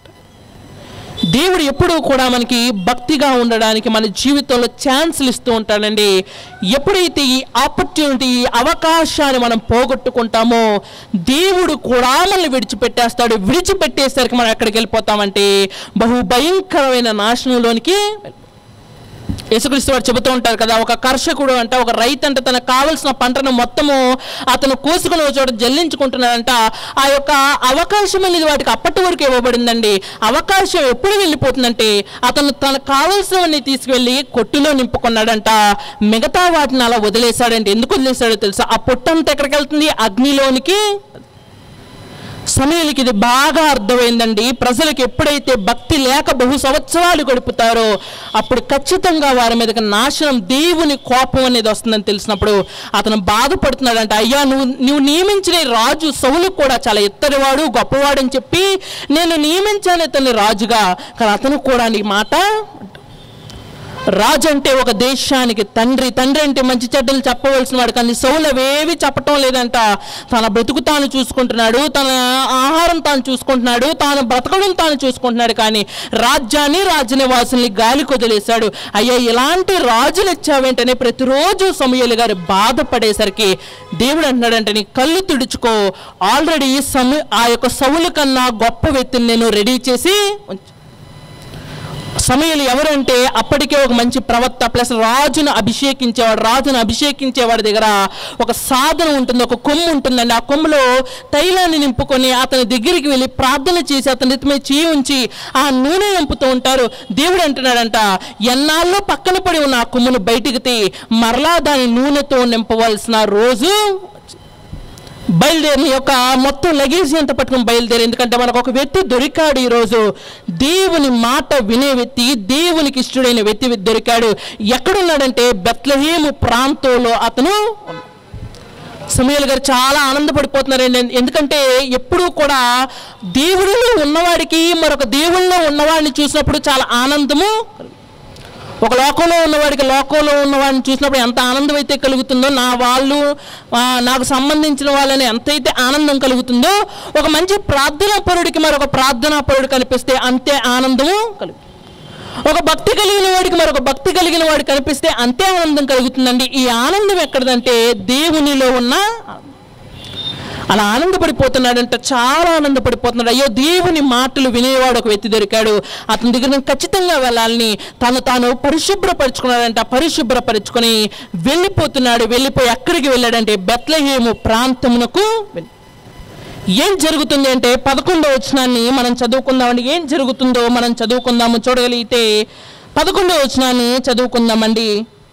S1: దేవుడు ఎప్పుడూ కూడా మనకి భక్తిగా ఉండడానికి మన జీవితంలో ఛాన్సులు ఇస్తూ ఉంటాడండి. ఎప్పుడైతే ఈ ఆపర్చునిటీ, ఈ అవకాశాన్ని మనం పోగొట్టుకుంటామో దేవుడు కూడా మనల్ని విడిచిపెట్టేస్తాడు. విడిచిపెట్టేసరికి మనం ఎక్కడికి వెళ్ళిపోతామంటే బహు భయంకరమైన నాశనంలోనికి. యేసుక్రీస్తు వారు చెబుతూ ఉంటారు కదా, ఒక కర్షకుడు అంట, ఒక రైతు అంటే తనకు కావలసిన పంటను మొత్తము అతను కోసుకుని చోట జల్లించుకుంటున్నాడంట. ఆ యొక్క అవకాశం అనేది వాటికి అప్పటి వరకు ఇవ్వబడిందండి. అవకాశం ఎప్పుడు వెళ్ళిపోతుందంటే అతను తనకు కావలసినవన్నీ తీసుకువెళ్ళి కొట్టులో నింపుకున్నాడంట. మిగతా వాటిని అలా వదిలేశాడంటే. ఎందుకు వదిలేశాడో తెలుసా? ఆ పొట్టంతా ఎక్కడికి వెళ్తుంది? అగ్నిలోనికి. సమూయేలుకి ఇది బాగా అర్థమైందండి. ప్రజలకు ఎప్పుడైతే భక్తి లేక బహు సంవత్సరాలు గడుపుతారో అప్పుడు ఖచ్చితంగా వారి మీదకి నాశనం, దేవుని కోపం అనేది వస్తుందని తెలిసినప్పుడు అతను బాధపడుతున్నాడంట. అయ్యా, నువ్వు నియమించిన రాజు సౌలు కూడా చాలా ఎత్తడివాడు, గొప్పవాడు అని చెప్పి నేను నియమించాను అతన్ని రాజుగా. కానీ అతను కూడా నీ మాట. రాజు అంటే ఒక దేశానికి తండ్రి. తండ్రి అంటే మంచి చెడ్డలు చెప్పవలసిన వాడు. కానీ సౌలు అవేవి చెప్పటం లేదంట. తన బ్రతుకు తాను చూసుకుంటున్నాడు, తన ఆహారం తాను చూసుకుంటున్నాడు, తాను బ్రతకడం తాను చూసుకుంటున్నాడు. కానీ రాజ్యాన్ని, రాజ్యనివాసుల్ని గాలి కొదిలేశాడు. అయ్యా, ఇలాంటి రాజులు ఇచ్చావేంటనే ప్రతిరోజు సమూయేలు గారు బాధపడేసరికి దేవుడు అంటున్నాడంటే, నీ కళ్ళు తుడుచుకో, ఆల్రెడీ ఆ యొక్క సౌలు కన్నా గొప్ప వ్యక్తిని నేను రెడీ చేసి. సమూయేలు ఎవరంటే అప్పటికే ఒక మంచి ప్రవక్త ప్లస్ రాజును అభిషేకించేవాడి దగ్గర ఒక సాధన ఉంటుంది, ఒక కొమ్ము ఉంటుందండి. ఆ కొమ్ములో తైలాన్ని నింపుకొని అతని దగ్గరికి వెళ్ళి ప్రార్థన చేసి అతని నెత్తిమీద చేయి ఉంచి ఆ నూనె నింపుతూ ఉంటారు. దేవుడు అంటున్నాడంట, ఎన్నాళ్ళు పక్కన పడి ఉన్న ఆ కొమ్మును బయటికి తీ, మరలా దాని నూనెతో నింపవలసిన రోజు బయలుదేరి యొక్క మొత్తం లగేజ్ అంతా పట్టుకుని బయలుదేరి. ఎందుకంటే మనకు ఒక వ్యక్తి దొరికాడు ఈరోజు, దేవుని మాట వినే వ్యక్తి, దేవునికి ఇష్టడైన వ్యక్తి దొరికాడు. ఎక్కడున్నాడంటే బెత్లెహేము ప్రాంతంలో అతను. సమూయేలు గారు చాలా ఆనందపడిపోతున్నారండి. ఎందుకంటే ఎప్పుడూ కూడా దేవుడిలో ఉన్నవాడికి మరొక దేవుళ్ళలో ఉన్నవాడిని చూసినప్పుడు చాలా ఆనందము. ఒక లోకంలో ఉన్నవాడికి లోకంలో ఉన్నవాడిని చూసినప్పుడు ఎంత ఆనందం అయితే కలుగుతుందో, నాకు సంబంధించిన వాళ్ళని ఎంతైతే ఆనందం కలుగుతుందో, ఒక మంచి ప్రార్థనా పరుడికి మరొక ప్రార్థనా పరుడు కనిపిస్తే అంతే ఆనందము కలుగుతుంది. ఒక భక్తి కలిగిన వాడికి మరొక భక్తి కలిగిన వాడు కనిపిస్తే అంతే ఆనందం కలుగుతుందండి. ఈ ఆనందం ఎక్కడదంటే దేవునిలో ఉన్న. అలా ఆనందపడిపోతున్నాడంట, చాలా ఆనందపడిపోతున్నాడు. అయ్యో, దేవుని మాటలు వినేవాడు ఒక వ్యక్తి దొరికాడు, అతని దగ్గర నేను ఖచ్చితంగా వెళ్ళాలని తాను పరిశుభ్రపరుచుకున్నాడంట. పరిశుభ్రపరుచుకొని వెళ్ళిపోయి ఎక్కడికి వెళ్ళాడంటే బెత్లెహేము ప్రాంతమునకు. ఏం జరుగుతుంది అంటే 11వ వచనాన్ని మనం చదువుకుందామండి. ఏం జరుగుతుందో మనం చదువుకుందాము. చూడగలిగితే 11వ వచనాన్ని చదువుకుందామండి.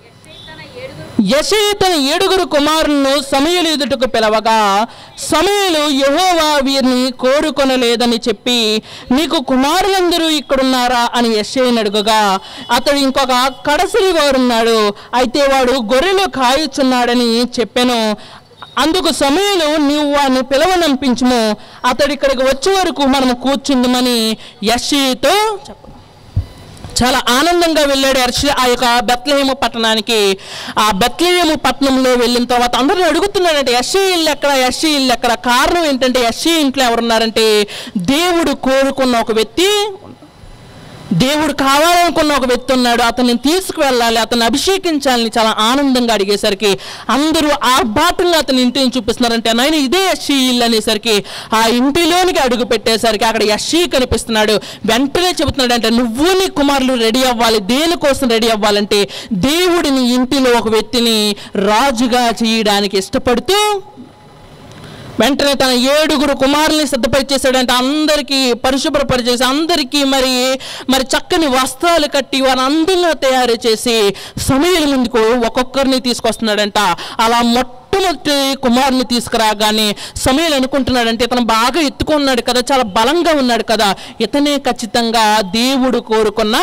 S1: యెషయి తన 7 కుమారులను సమూయేలు ఎదుటకు పిలవగా, సమూయేలు యెహోవా వీరిని కోరుకొనలేదని చెప్పి, నీకు కుమారులందరూ ఇక్కడున్నారా అని యెషయిని అడుగగా, అతడు ఇంకొక కడసరి వారున్నాడు, అయితే వాడు గొర్రెలు కాయుచున్నాడని చెప్పాను. అందుకు సమూయేలు, నీవు వాడిని పిలవనంపించుము, అతడు ఇక్కడికి వచ్చే వరకు మనం కూర్చుందామని యెషయితో చెప్పాడు. చాలా ఆనందంగా వెళ్ళాడు ఆ యొక్క బెత్లెహేము పట్టణానికి. ఆ బెత్లెహేము పట్టణంలో వెళ్ళిన తర్వాత అందరూ అడుగుతున్నాడంటే యెషయి ఇల్లు ఎక్కడ. కారణం ఏంటంటే యెషయి ఇంట్లో ఎవరున్నారంటే దేవుడు కోరుకున్న ఒక వ్యక్తి. దేవుడు కావాలనుకున్న ఒక వ్యక్తి ఉన్నాడు, అతన్ని తీసుకువెళ్ళాలి, అతన్ని అభిషేకించాలని చాలా ఆనందంగా అడిగేసరికి అందరూ ఆ బాటంగా అతని ఇంటిని చూపిస్తున్నారంటే నాయన ఇదే యెష్షీ ఇల్లు అనేసరికి ఆ ఇంటిలోనికి అడుగు పెట్టేసరికి అక్కడ యెష్షీ కనిపిస్తున్నాడు. వెంటనే చెబుతున్నాడు అంటే నువ్వు నీ కుమారులు రెడీ అవ్వాలి. దేనికోసం రెడీ అవ్వాలంటే దేవుడిని ఇంటిలో ఒక వ్యక్తిని రాజుగా చేయడానికి ఇష్టపడుతూ వెంటనే తన 7 కుమారుల్ని సిద్ధపరిచేశాడంటే అందరికీ పరిశుభ్రపరిచేసి అందరికీ మరి చక్కని వస్త్రాలు కట్టి వారి అందంగా తయారు చేసి సమూయేలు ముందుకు ఒక్కొక్కరిని తీసుకొస్తున్నాడంట. అలా మొట్టమొదటి కుమారుని తీసుకురాగానే సమూయేలు అనుకుంటున్నాడంటే ఇతను బాగా ఎత్తుకున్నాడు కదా, చాలా బలంగా ఉన్నాడు కదా, ఇతనే ఖచ్చితంగా దేవుడు కోరుకున్న.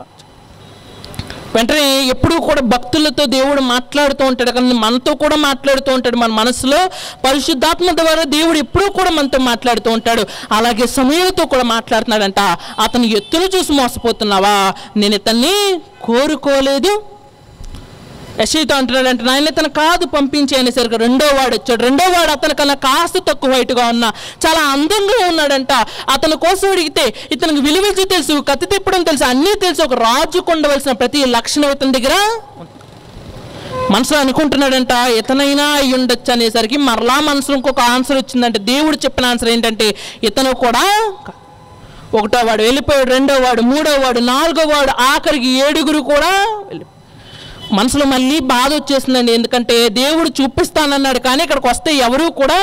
S1: వెంటనే ఎప్పుడూ కూడా భక్తులతో దేవుడు మాట్లాడుతూ ఉంటాడు, కానీ మనతో కూడా మాట్లాడుతూ ఉంటాడు. మన మనసులో పరిశుద్ధాత్మ ద్వారా దేవుడు ఎప్పుడూ కూడా మనతో మాట్లాడుతూ ఉంటాడు. అలాగే సమూయేలుతో కూడా మాట్లాడుతున్నాడంట. అతను ఎత్తును చూసి మోసపోతున్నావా, నేను ఇతన్ని కోరుకోలేదు. యెష్షీతో అంటున్నాడంటే నాయన ఇతను కాదు పంపించి అనేసరికి రెండో వాడు వచ్చాడు. రెండో వాడు అతనికన్నా కాస్త తక్కువ హైట్గా ఉన్నా చాలా అందంగా ఉన్నాడంట. అతని కోసం అడిగితే ఇతనికి విలువించి తెలుసు, కత్తి తిప్పడం తెలుసు, అన్నీ తెలుసు, ఒక రాజుకు ఉండవలసిన ప్రతి లక్షణం ఇతని దగ్గర మనసులో అనుకుంటున్నాడంట. ఇతనైనా అయి ఉండొచ్చు అనేసరికి మరలా మనసులో ఇంకొక ఆన్సర్ వచ్చిందంటే దేవుడు చెప్పిన ఆన్సర్ ఏంటంటే ఇతను కూడా. ఒకటో వాడు వెళ్ళిపోయాడు, రెండో వాడు, మూడో వాడు, నాలుగో వాడు, ఆఖరికి 7 కూడా వెళ్ళిపోయాడు. మనసులో మళ్ళీ బాధ వచ్చేసిందండి, ఎందుకంటే దేవుడు చూపిస్తానన్నాడు కానీ ఇక్కడికి వస్తే ఎవరూ కూడా.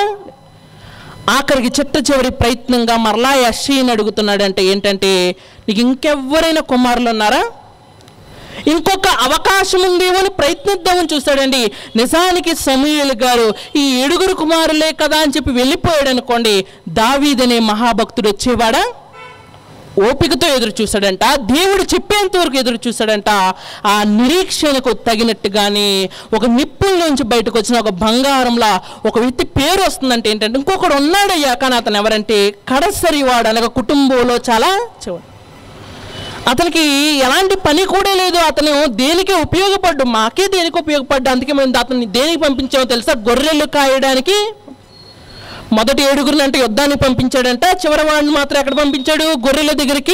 S1: ఆఖరికి చివరి ప్రయత్నంగా మరలా యెష్షీని అడుగుతున్నాడు. అంటే ఏంటంటే నీకు ఇంకెవరైనా కుమారులు ఉన్నారా, ఇంకొక అవకాశం ఉందేమో అని ప్రయత్నిద్దామని చూశాడండి. నిజానికి సమూయేలు గారు ఈ 7 కుమారులే కదా అని చెప్పి వెళ్ళిపోయాడు అనుకోండి, దావీదు అనే మహాభక్తుడు వచ్చేవాడా? ఓపికతో ఎదురు చూశాడంట, దేవుడు చెప్పేంత వరకు ఎదురు చూశాడంట. ఆ నిరీక్షణకు తగినట్టుగానే ఒక నిప్పుల్లోంచి బయటకు వచ్చిన ఒక బంగారంలా ఒక వ్యక్తి పేరు వస్తుందంటే ఏంటంటే ఇంకొకడు ఉన్నాడయ్యా, కానీ అతను ఎవరంటే కడసరి వాడు, అనగా కుటుంబంలో చాలా చివరి. అతనికి ఎలాంటి పని కూడా లేదు, అతను దేనికి ఉపయోగపడ్డు, మాకే దేనికి ఉపయోగపడ్డా, అందుకే మేము అతన్ని దేనికి పంపించామో తెలుసా, గొర్రెలు కాయడానికి. మొదటి 7 అంటే యుద్ధానికి పంపించాడంట, చివరి వాడిని మాత్రం ఎక్కడ పంపించాడు, గొర్రెల దగ్గరికి.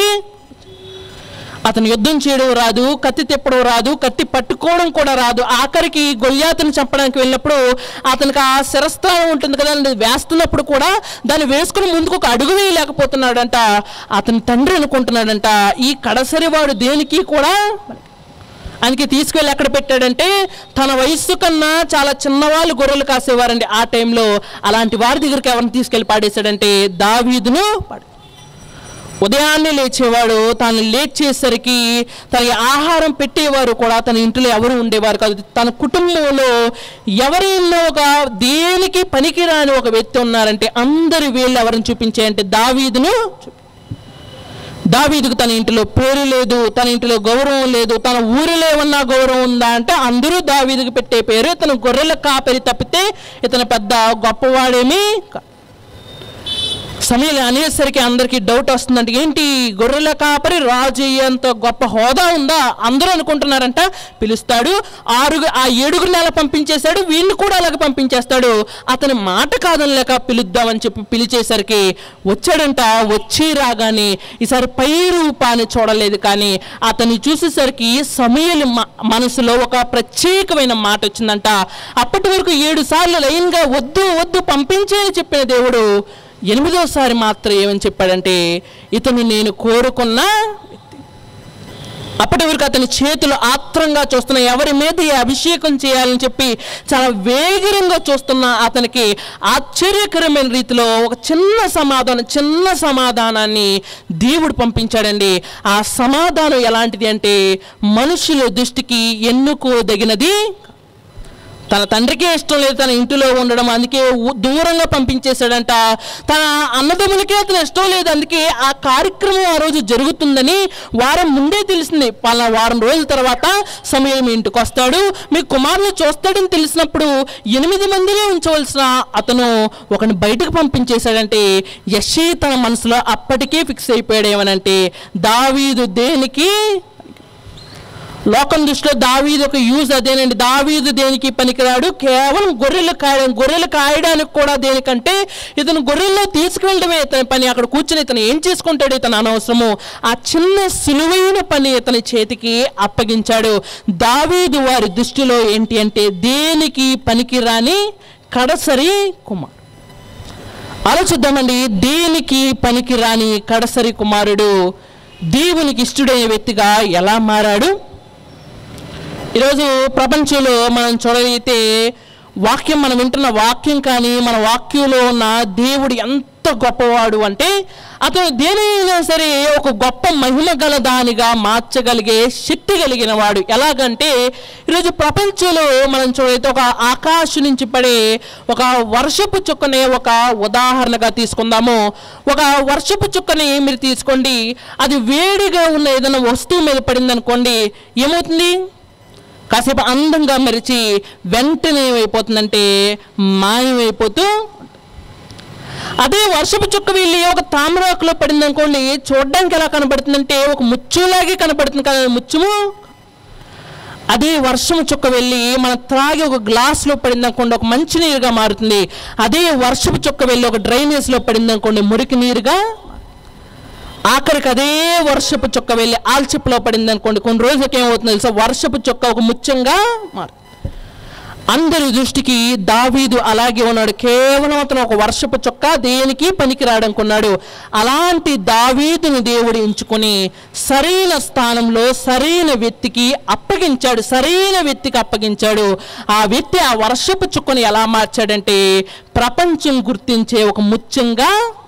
S1: అతను యుద్ధం చేయడం రాదు, కత్తి తిప్పడం రాదు, కత్తి పట్టుకోవడం కూడా రాదు. ఆఖరికి గొల్యాతుని చంపడానికి వెళ్ళినప్పుడు అతనికి ఆ శిరస్త్రావం ఉంటుంది కదా, వేస్తున్నప్పుడు కూడా దాన్ని వేసుకుని ముందుకు ఒక అడుగు వేయలేకపోతున్నాడంట. అతని తండ్రి అనుకుంటున్నాడంట ఈ కడసరి వాడు దేనికి కూడా. ఆయనకి తీసుకువెళ్ళి ఎక్కడ పెట్టాడంటే తన వయస్సు కన్నా చాలా చిన్నవాళ్ళు గొర్రెలు కాసేవారండి ఆ టైంలో. అలాంటి వారి దగ్గరికి ఎవరిని తీసుకెళ్ళి పాడేశాడంటే దావీదును. ఉదయాన్నే లేచేవాడు, తాను లేచేసరికి తనకి ఆహారం పెట్టేవారు కూడా తన ఇంట్లో ఎవరు ఉండేవారు కాదు. తన కుటుంబంలో ఎవరైనా ఒక దేనికి పనికిరాని ఒక వ్యక్తి ఉన్నారంటే అందరి వీళ్ళు ఎవరిని చూపించాయంటే దావీదును. దావీదుకు తన ఇంటిలో పేరు లేదు, తన ఇంటిలో గౌరవం లేదు, తన ఊరిలో ఏమన్నా గౌరవం ఉందా అంటే అందరూ దావీదుకు పెట్టే పేరు. ఇతను గొర్రెల కాపరి తప్పితే ఇతను పెద్ద గొప్పవాడేమీ. సమూయేలు అనేసరికి అందరికీ డౌట్ వస్తుందంటే ఏంటి గొర్రెల కాపరి రాజు అయ్యేంత గొప్ప హోదా ఉందా అందరూ అనుకుంటున్నారంట. పిలుస్తాడు, ఆ 7 అలా పంపించేశాడు, వీళ్ళని కూడా అలాగ పంపించేస్తాడు. అతని మాట కాదనలేక పిలుద్దామని చెప్పి పిలిచేసరికి వచ్చాడంట. వచ్చి రాగానే ఈసారి పై రూపాన్ని చూడలేదు, కానీ అతన్ని చూసేసరికి సమూయేలు మనసులో ఒక ప్రత్యేకమైన మాట వచ్చిందంట. అప్పటి వరకు 7 సార్లు లైన్గా వద్దు వద్దు పంపించేని చెప్పిన దేవుడు 8వసారి మాత్రం ఏమని చెప్పాడంటే ఇతను నేను కోరుకున్న వ్యక్తి. అప్పటి వరకు అతని చేతులు ఆత్రంగా చూస్తున్న, ఎవరి మీద అభిషేకం చేయాలని చెప్పి చాలా వేగంగా చూస్తున్న అతనికి ఆశ్చర్యకరమైన రీతిలో ఒక చిన్న సమాధానాన్ని దేవుడు పంపించాడండి. ఆ సమాధానం ఎలాంటిది అంటే మనుషుల దృష్టికి ఎన్నుకోదగినది. తన తండ్రికే ఇష్టం లేదు తన ఇంటిలో ఉండడం, అందుకే దూరంగా పంపించేశాడంట. తన అన్నదమ్ములకే అతను ఇష్టం లేదు, అందుకే ఆ కార్యక్రమం ఆ రోజు జరుగుతుందని వారం ముందే తెలిసింది. వారం రోజుల తర్వాత సమూయేలు మీ ఇంటికి వస్తాడు, మీ కుమారుని చూస్తాడని తెలిసినప్పుడు 8 మందినే ఉంచవలసిన అతను ఒకరిని బయటకు పంపించేశాడంటే యెష్షీ తన మనసులో అప్పటికే ఫిక్స్ అయిపోయాడు ఏమనంటే దావీదు దేనికి. లోకం దృష్టిలో దావీదు ఒక యూజ్ అదేనండి. దావీదు దేనికి పనికిరాడు, కేవలం గొర్రెలు కాయడానికి కూడా దేనికంటే ఇతను గొర్రెల్లో తీసుకువెళ్ళడమే ఇతని పని. అక్కడ కూర్చొని ఇతను ఏం చేసుకుంటాడు, ఇతను అనవసరము. ఆ చిన్న సులువైన పని ఇతని చేతికి అప్పగించాడు. దావీదు వారి దృష్టిలో ఏంటి అంటే దేనికి పనికిరాని కడసరి కుమారుడు. ఆలోచిద్దామండి, దేనికి పనికిరాని కడసరి కుమారుడు దేవునికి ఇష్టడైన వ్యక్తిగా ఎలా మారాడు? ఈరోజు ప్రపంచంలో మనం చూడగలిగితే వాక్యం, మనం వింటున్న వాక్యం కానీ మన వాక్యంలో ఉన్న దేవుడు ఎంత గొప్పవాడు అంటే అతను దేనైనా సరే ఒక గొప్ప మహిమ గల దానిగా మార్చగలిగే శక్తి కలిగిన వాడు. ఎలాగంటే ఈరోజు ప్రపంచంలో మనం చూడైతే ఒక ఆకాశం నుంచి పడే ఒక వర్షపు చుక్కని ఒక ఉదాహరణగా తీసుకుందాము. ఒక వర్షపు చుక్కని మీరు తీసుకోండి, అది వేడిగా ఉన్న ఏదైనా వస్తువు మీద పడింది అనుకోండి, ఏమవుతుంది? కాసేపు అందంగా మెరిచి వెంటనే ఏమైపోతుందంటే మాయమైపోతూ. అదే వర్షపు చుక్క వెళ్ళి ఒక తామరాకులో పడింది అనుకోండి, చూడడానికి ఎలా కనబడుతుందంటే ఒక ముచ్చులాగే కనబడుతుంది కదా, ముచ్చుము. అదే వర్షం చుక్క వెళ్ళి మనం త్రాగి ఒక గ్లాసులో పడింది అనుకోండి, ఒక మంచి నీరుగా మారుతుంది. అదే వర్షపు చుక్క వెళ్ళి ఒక డ్రైనేజ్లో పడింది అనుకోండి, మురికి నీరుగా. ఆఖరికి అదే వర్షపు చుక్క వెళ్ళి ఆల్చిప్పులో పడింది అనుకోండి, కొన్ని రోజులకి ఏమవుతుంది తెలుసా, వర్షపు చుక్క ఒక ముత్యంగా మారు. అందరి దృష్టికి దావీదు అలాగే ఉన్నాడు. కేవలం అతను ఒక వర్షపు చుక్క, దేనికి పనికి రాడనుకున్నాడు. అలాంటి దావీదుని దేవుడు ఎంచుకొని సరైన స్థానంలో సరైన వ్యక్తికి అప్పగించాడు. ఆ వ్యక్తి ఆ వర్షపు చుక్కని ఎలా మార్చాడంటే ప్రపంచం గుర్తించే ఒక ముత్యంగా.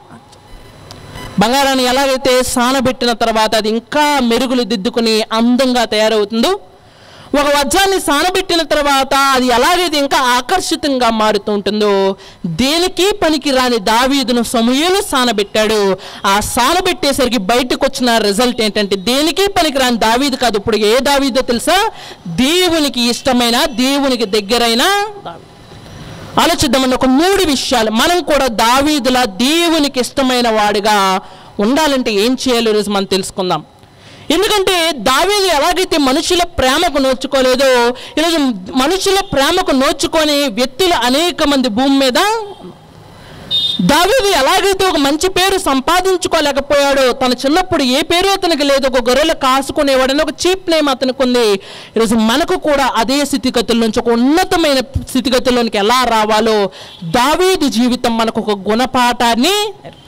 S1: బంగారాన్ని ఎలాగైతే సానబెట్టిన తర్వాత అది ఇంకా మెరుగులు దిద్దుకుని అందంగా తయారవుతుందో, ఒక వజ్రాన్ని సానబెట్టిన తర్వాత అది ఎలాగైతే ఇంకా ఆకర్షితంగా మారుతూ ఉంటుందో, దేనికి పనికి రాని దావీదును సమూయేలు సానబెట్టాడు. ఆ సానబెట్టేసరికి బయటకు వచ్చిన రిజల్ట్ ఏంటంటే దేనికి పనికి రాని దావీదు కాదు. ఇప్పుడు ఏ దావీదో తెలుసా? దేవునికి ఇష్టమైన, దేవునికి దగ్గరైన దావీదు. ఆలోచిద్దామండి, ఒక 3 విషయాలు. మనం కూడా దావీదులా దేవునికి ఇష్టమైన వాడిగా ఉండాలంటే ఏం చేయాలో ఈరోజు మనం తెలుసుకుందాం. ఎందుకంటే దావీదు ఎలాగైతే మనుషుల ప్రేమకు నోచుకోలేదో, ఈరోజు మనుషుల ప్రేమకు నోచుకొని వ్యక్తులు అనేక మంది భూమి మీద. దావీదు ఎలాగైతే ఒక మంచి పేరు సంపాదించుకోలేకపోయాడో, తన చిన్నప్పుడు ఏ పేరు అతనికి లేదు, ఒక గొర్రెలు కాసుకునేవాడని ఒక చీప్ నేమ్ అతనికి ఉంది. ఈరోజు మనకు కూడా అదే స్థితిగతుల నుంచి ఒక ఉన్నతమైన స్థితిగతుల్లోనికి ఎలా రావాలో దావీదు జీవితం మనకు ఒక గుణపాఠాన్ని.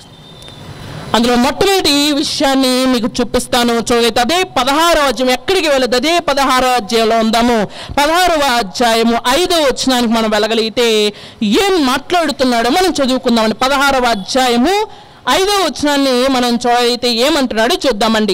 S1: అందులో మొట్టమొదటి ఈ విషయాన్ని మీకు చూపిస్తాను. చూడైతే అదే 16వ అధ్యాయం, ఎక్కడికి వెళ్ళదు, అదే 16వ అధ్యాయంలో ఉందాము. 16వ అధ్యాయము 5వ వచనానికి మనం వెళ్ళగలిగితే ఏం మాట్లాడుతున్నాడో మనం చదువుకుందామండి. 16వ అధ్యాయము 5వ వచనాన్ని మనం చూడైతే ఏమంటున్నాడో చూద్దామండి.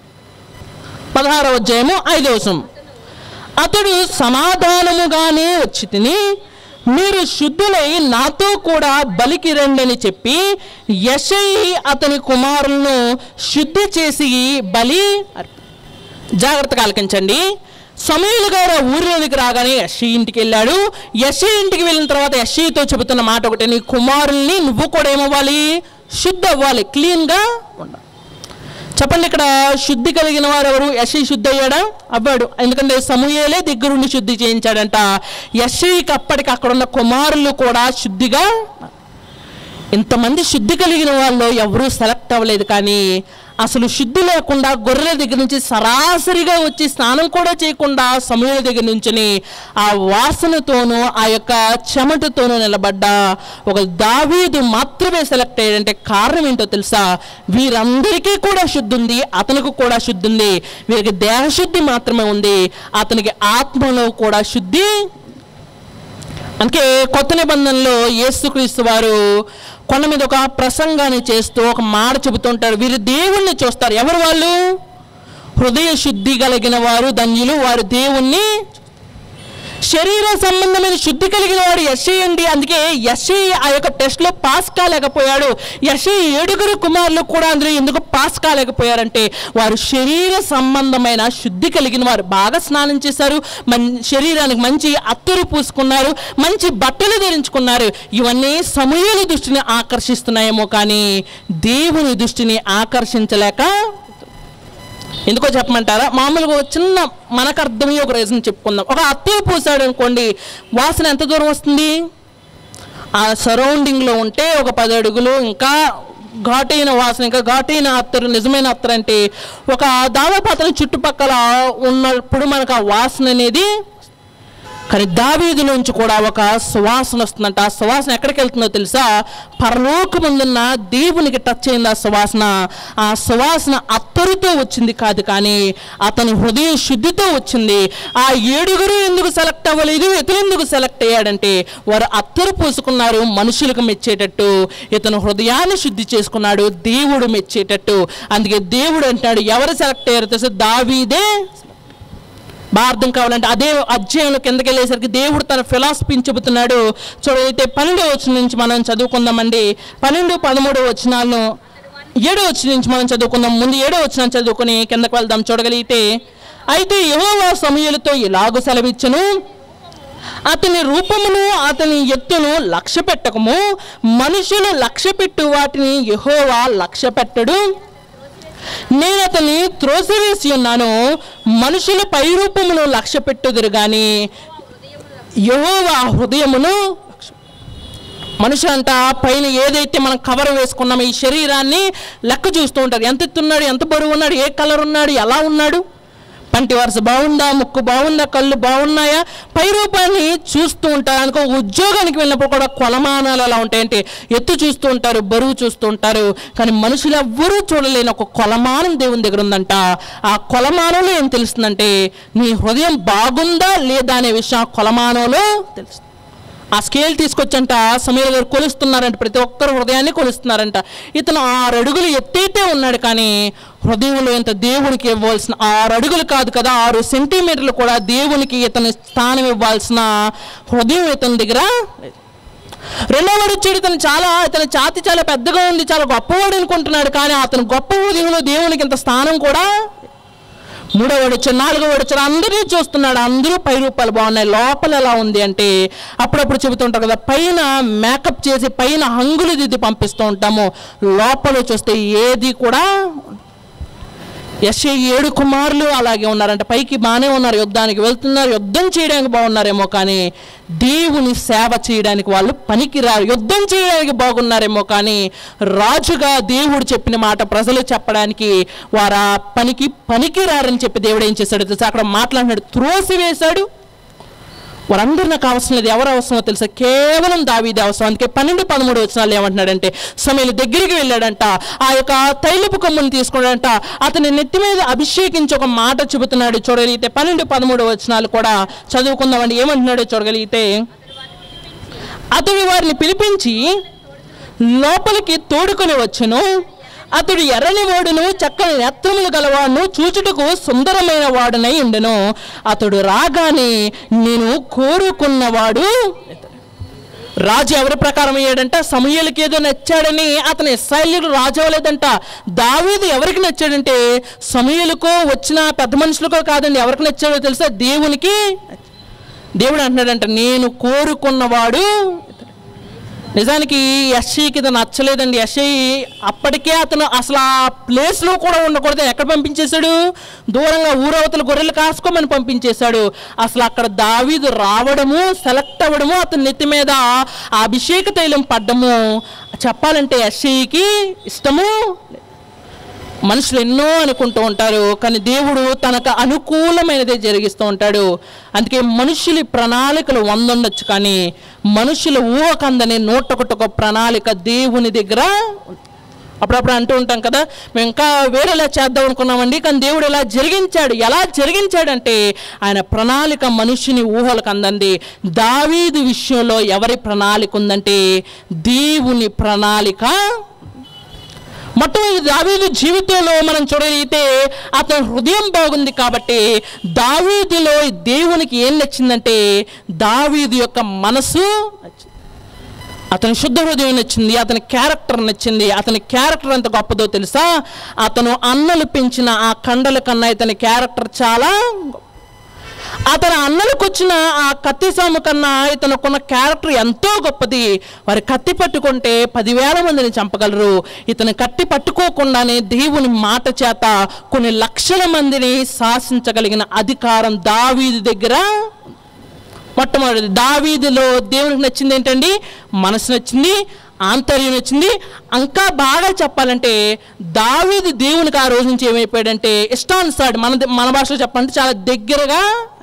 S1: 16వ అధ్యాయము 5వ వచనం, అతడు సమాధానముగానే వచ్చి తిని మీరు శుద్ధులై నాతో కూడా బలికి రండని చెప్పి యెషయి అతని కుమారులను శుద్ధి చేసి బలి. జాగ్రత్తగా ఆలకించండి. సమూయేలు గారు ఊరిలోనికి రాగానే యెషయి ఇంటికి వెళ్ళాడు. యెషయి ఇంటికి వెళ్ళిన తర్వాత యెషయితో చెబుతున్న మాట ఒకటి, నీ కుమారుల్ని నువ్వు కూడా ఏమవ్వాలి? శుద్ధి అవ్వాలి, క్లీన్గా ఉండాలి. చెప్పండి, ఇక్కడ శుద్ధి కలిగిన వారు ఎవరు? యెషయి శుద్ధి అయ్యాడా? అవ్వాడు. ఎందుకంటే సమూయేలే దగ్గరుండి శుద్ధి చేయించాడంట. యెషయికి అప్పటికి అక్కడ ఉన్న కుమారులు కూడా శుద్ధిగా. ఇంతమంది శుద్ధి కలిగిన వాళ్ళు ఎవరూ సెలెక్ట్ అవ్వలేదు. కానీ అసలు శుద్ధి లేకుండా గొర్రెల దగ్గర నుంచి సరాసరిగా వచ్చి స్నానం కూడా చేయకుండా సమూయేలు దగ్గర నుంచి ఆ వాసనతోనూ ఆ యొక్క చెమటతోనూ నిలబడ్డ ఒక దావీదు మాత్రమే సెలెక్ట్ అయ్యాడంటే కారణం ఏంటో తెలుసా? వీరందరికీ కూడా శుద్ధి ఉంది, అతనికి కూడా శుద్ధి ఉంది. వీరికి దేహశుద్ధి మాత్రమే ఉంది, అతనికి ఆత్మలో కూడా శుద్ధి. అందుకే కొత్త నిబంధనలో యేసుక్రీస్తు వారు కొండ మీద ఒక ప్రసంగాన్ని చేస్తూ ఒక మాట చెబుతుంటారు, వీరు దేవుణ్ణి చూస్తారు. ఎవరు వాళ్ళు? హృదయ శుద్ధి కలిగిన వారు ధన్యులు, వారు దేవుణ్ణి. శరీర సంబంధమైన శుద్ధి కలిగిన వాడు యెషయి అండి. అందుకే యెషయి ఆ యొక్క టెస్ట్లో పాస్ కాలేకపోయాడు. యెషయి 7 కుమారులు కూడా అందులో ఎందుకు పాస్ కాలేకపోయారంటే వారు శరీర సంబంధమైన శుద్ధి కలిగిన వారు. బాగా స్నానం చేశారు, శరీరానికి మంచి అత్తరు పూసుకున్నారు, మంచి బట్టలు ధరించుకున్నారు. ఇవన్నీ సమూయేలు దృష్టిని ఆకర్షిస్తున్నాయేమో కానీ దేవుని దృష్టిని ఆకర్షించలేక. ఎందుకో చెప్పమంటారా? మామూలుగా చిన్న మనకు అర్థమయ్యే ఒక రీజన్ చెప్పుకుందాం. ఒక అత్తరు పూసాడు అనుకోండి, వాసన ఎంత దూరం వస్తుంది? ఆ సరౌండింగ్లో ఉంటే ఒక 10 అడుగులు, ఇంకా ఘాటైన వాసన, ఇంకా ఘాటైన అత్తరు, నిజమైన అత్తరు అంటే ఒక దాదాపు అతని చుట్టుపక్కల ఉన్నప్పుడు మనకు ఆ వాసన అనేది. కానీ దావీదు నుంచి కూడా ఒక సువాసన వస్తుందంట. ఆ సువాసన ఎక్కడికి వెళ్తుందో తెలుసా? పరలోకమందున్న దేవునికి టచ్ అయింది ఆ సువాసన. ఆ సువాసన అత్తరుతో వచ్చింది కాదు, కానీ అతని హృదయ శుద్ధితో వచ్చింది. ఆ 7 ఎందుకు సెలెక్ట్ అవ్వలేదు, ఇతను ఎందుకు సెలెక్ట్ అయ్యాడంటే వారు అత్తరు పూసుకున్నారు మనుషులకు మెచ్చేటట్టు, ఇతను హృదయాన్ని శుద్ధి చేసుకున్నాడు దేవుడు మెచ్చేటట్టు. అందుకే దేవుడు అంటాడు, ఎవరు సెలెక్ట్ అయ్యారు తెలుసా? దావీదే. బాగా అర్థం కావాలంటే అదే అధ్యాయంలో కిందకి వెళ్ళేసరికి దేవుడు తన ఫిలాసఫీని చెబుతున్నాడు. చూడైతే 12వ వచనం నుంచి మనం చదువుకుందామండి. 12, 13 వచనాలను 7వ వచనం నుంచి మనం చదువుకుందాం. ముందు 7వ వచనం చదువుకుని కిందకు వెళ్దాం. చూడగలిగితే, అయితే యెహోవా సమూయేలుతో ఇలాగ సెలవిచ్చెను, అతని రూపమును అతని ఎత్తును లక్ష్య పెట్టకము, మనుషులు లక్ష్య పెట్టు వాటిని యెహోవా లక్ష్య పెట్టడు. నేను అతన్ని త్రోసివేసి ఉన్నాను, మనుషుల పైరూపమును లక్ష్య పెట్టుదురు కానీ యెహోవా హృదయమును. మనుషులంట పైన ఏదైతే మనం కవర్ వేసుకున్నామో ఈ శరీరాన్ని లెక్క చూస్తూ ఉంటారు. ఎంత ఎత్తున్నాడు, ఎంత బరువు ఉన్నాడు, ఏ కలర్ ఉన్నాడు, ఎలా ఉన్నాడు, పంటి వరుస బాగుందా, ముక్కు బాగుందా, కళ్ళు బాగున్నాయా, పై రూపాన్ని చూస్తూ ఉంటారు. అనుకో ఉద్యోగానికి వెళ్ళినప్పుడు కూడా కొలమానాలు ఎలా ఉంటాయంటే ఎత్తు చూస్తూ ఉంటారు, బరువు చూస్తూ ఉంటారు. కానీ మనుషులు ఎవ్వరూ చూడలేని ఒక కొలమానం దేవుని దగ్గర ఉందంట. ఆ కొలమానంలో ఏం తెలుస్తుందంటే నీ హృదయం బాగుందా లేదా అనే విషయం ఆ కొలమానంలో తెలుస్తుంది. ఆ స్కేల్ తీసుకొచ్చంట సమూయేలు గారు కొలుస్తున్నారంట, ప్రతి ఒక్కరు హృదయాన్ని కొలుస్తున్నారంట. ఇతను 6 అడుగులు ఎత్తైతే ఉన్నాడు, కానీ హృదయంలో ఎంత దేవునికి ఇవ్వాల్సిన 6 అడుగులు కాదు కదా, 6 సెంటీమీటర్లు కూడా దేవునికి ఇతని స్థానం ఇవ్వాల్సిన హృదయం ఇతని దగ్గర. రెండోవాడు వచ్చాడు, ఇతని ఛాతి చాలా పెద్దగా ఉంది, చాలా గొప్పవాడు అనుకుంటున్నాడు, కానీ అతను గొప్ప హృదయంలో దేవునికి ఇంత స్థానం కూడా. మూడోవాడు వచ్చాడు, 4వ వచ్చాడు, అందరినీ చూస్తున్నాడు, అందరూ పై రూపాలు బాగున్నాయి, లోపల ఎలా ఉంది అంటే అప్పుడప్పుడు చెబుతుంటారు కదా, పైన మేకప్ చేసి పైన హంగులు దిద్ది పంపిస్తూ ఉంటాము, లోపల చూస్తే ఏది కూడా. యెషయా 7 కుమారులు అలాగే ఉన్నారంట. పైకి బాగానే ఉన్నారు, యుద్ధానికి వెళ్తున్నారు, యుద్ధం చేయడానికి బాగున్నారేమో, కానీ దేవుని సేవ చేయడానికి వాళ్ళు పనికిరారు. యుద్ధం చేయడానికి బాగున్నారేమో, కానీ రాజుగా దేవుడు చెప్పిన మాట ప్రజలు చెప్పడానికి వారు ఆ పనికిరారని చెప్పి దేవుడు ఏం చేశాడు తెలుసా? అక్కడ మాట్లాడినాడు, త్రోసివేశాడు. వారందరూ నాకు అవసరం లేదు. ఎవరు అవసరమో తెలుసా? కేవలం దావీదే అవసరం. అందుకే 12, 13 వచనాలు ఏమంటున్నాడంటే, సమూయేలు దగ్గరికి వెళ్ళాడంట, ఆ యొక్క తైలపు కొమ్మును తీసుకున్నాడంట, అతని నెత్తి మీద అభిషేకించి ఒక మాట చెబుతున్నాడు. చూడగలిగితే 12, 13 వచనాలు కూడా చదువుకుందామండి. ఏమంటున్నాడో చూడగలిగితే, అతడు వారిని పిలిపించి లోపలికి తోడుకొని వచ్చును, అతడు ఎర్రని వాడును, చక్కని నేత్రములు గలవాడును, చూచుటకు సుందరమైన వాడునై ఉండెను. అతడు రాగానే నేను కోరుకున్నవాడు. రాజు ఎవరి ప్రకారం అయ్యాడంట? సమూయేలుకి ఏదో నచ్చాడని అతని ఇశ్రాయేలు రాజు అవ్వలేదంట. దావీదు ఎవరికి నచ్చాడంటే సమూయేలుకో వచ్చిన పెద్ద మనుషులకో కాదండి. ఎవరికి నచ్చాడో తెలుసా? దేవునికి. దేవుడు అంటున్నాడంట, నేను కోరుకున్నవాడు. నిజానికి యెషయాకి ఇది నచ్చలేదండి. యెషయా అప్పటికే అతను అసలు ఆ ప్లేస్లో కూడా ఉండకూడదు, ఎక్కడ పంపించేశాడు? దూరంగా ఊరవతల గొర్రెలు కాసుకోమని పంపించేశాడు. అసలు అక్కడ దావీదు రావడము, సెలెక్ట్ అవ్వడము, అతని నెత్తి మీద ఆ అభిషేక తైలం పడ్డము చెప్పాలంటే యెషయాకి ఇష్టము. మనుషులు ఎన్నో అనుకుంటూ ఉంటారు, కానీ దేవుడు తనకు అనుకూలమైనదే జరిగిస్తూ ఉంటాడు. అందుకే మనుషుల ప్రణాళికలు 100 ఉండొచ్చు, కానీ మనుషుల ఊహకందని 101 ప్రణాళిక దేవుని దగ్గర. అప్పుడప్పుడు అంటూ ఉంటాం కదా, మేము ఇంకా వేరేలా చేద్దాం అనుకున్నామండి, కానీ దేవుడు ఇలా జరిగించాడు. ఎలా జరిగించాడంటే ఆయన ప్రణాళిక మనుషుని ఊహలకు అందండి. దావీదు విషయంలో ఎవరి ప్రణాళిక ఉందంటే దేవుని ప్రణాళిక. మొట్టమొదటి దావీదు జీవితంలో మనం చూడగలిగితే అతని హృదయం బాగుంది కాబట్టి దావీదులో దేవునికి ఏం నచ్చిందంటే దావీదు యొక్క మనసు నచ్చింది, అతని శుద్ధ హృదయం నచ్చింది, అతని క్యారెక్టర్ నచ్చింది. అతని క్యారెక్టర్ ఎంత గొప్పదో తెలుసా? అతను అన్నలు పెంచిన ఆ కండల కన్నా ఇతని క్యారెక్టర్ చాలా గొప్ప. అతని అన్నలకు వచ్చిన ఆ కత్తి సాము కన్నా ఇతనుకున్న క్యారెక్టర్ ఎంతో గొప్పది. వారి కత్తి పట్టుకుంటే 10,000 మందిని చంపగలరు. ఇతను కత్తి పట్టుకోకుండానే దేవుని మాట చేత కొన్ని లక్షల మందిని శాసించగలిగిన అధికారం దావీదు దగ్గర. మొట్టమొదటి దావీదులో దేవునికి నచ్చింది ఏంటండి? మనసు నచ్చింది, ఆంతర్యం వచ్చింది. ఇంకా బాగా చెప్పాలంటే దావీదు దేవునికి ఆ రోజు నుంచి ఏమైపోయాడంటే ఇష్టానుసాడు, మన భాషలో చెప్పాలంటే చాలా దగ్గరగా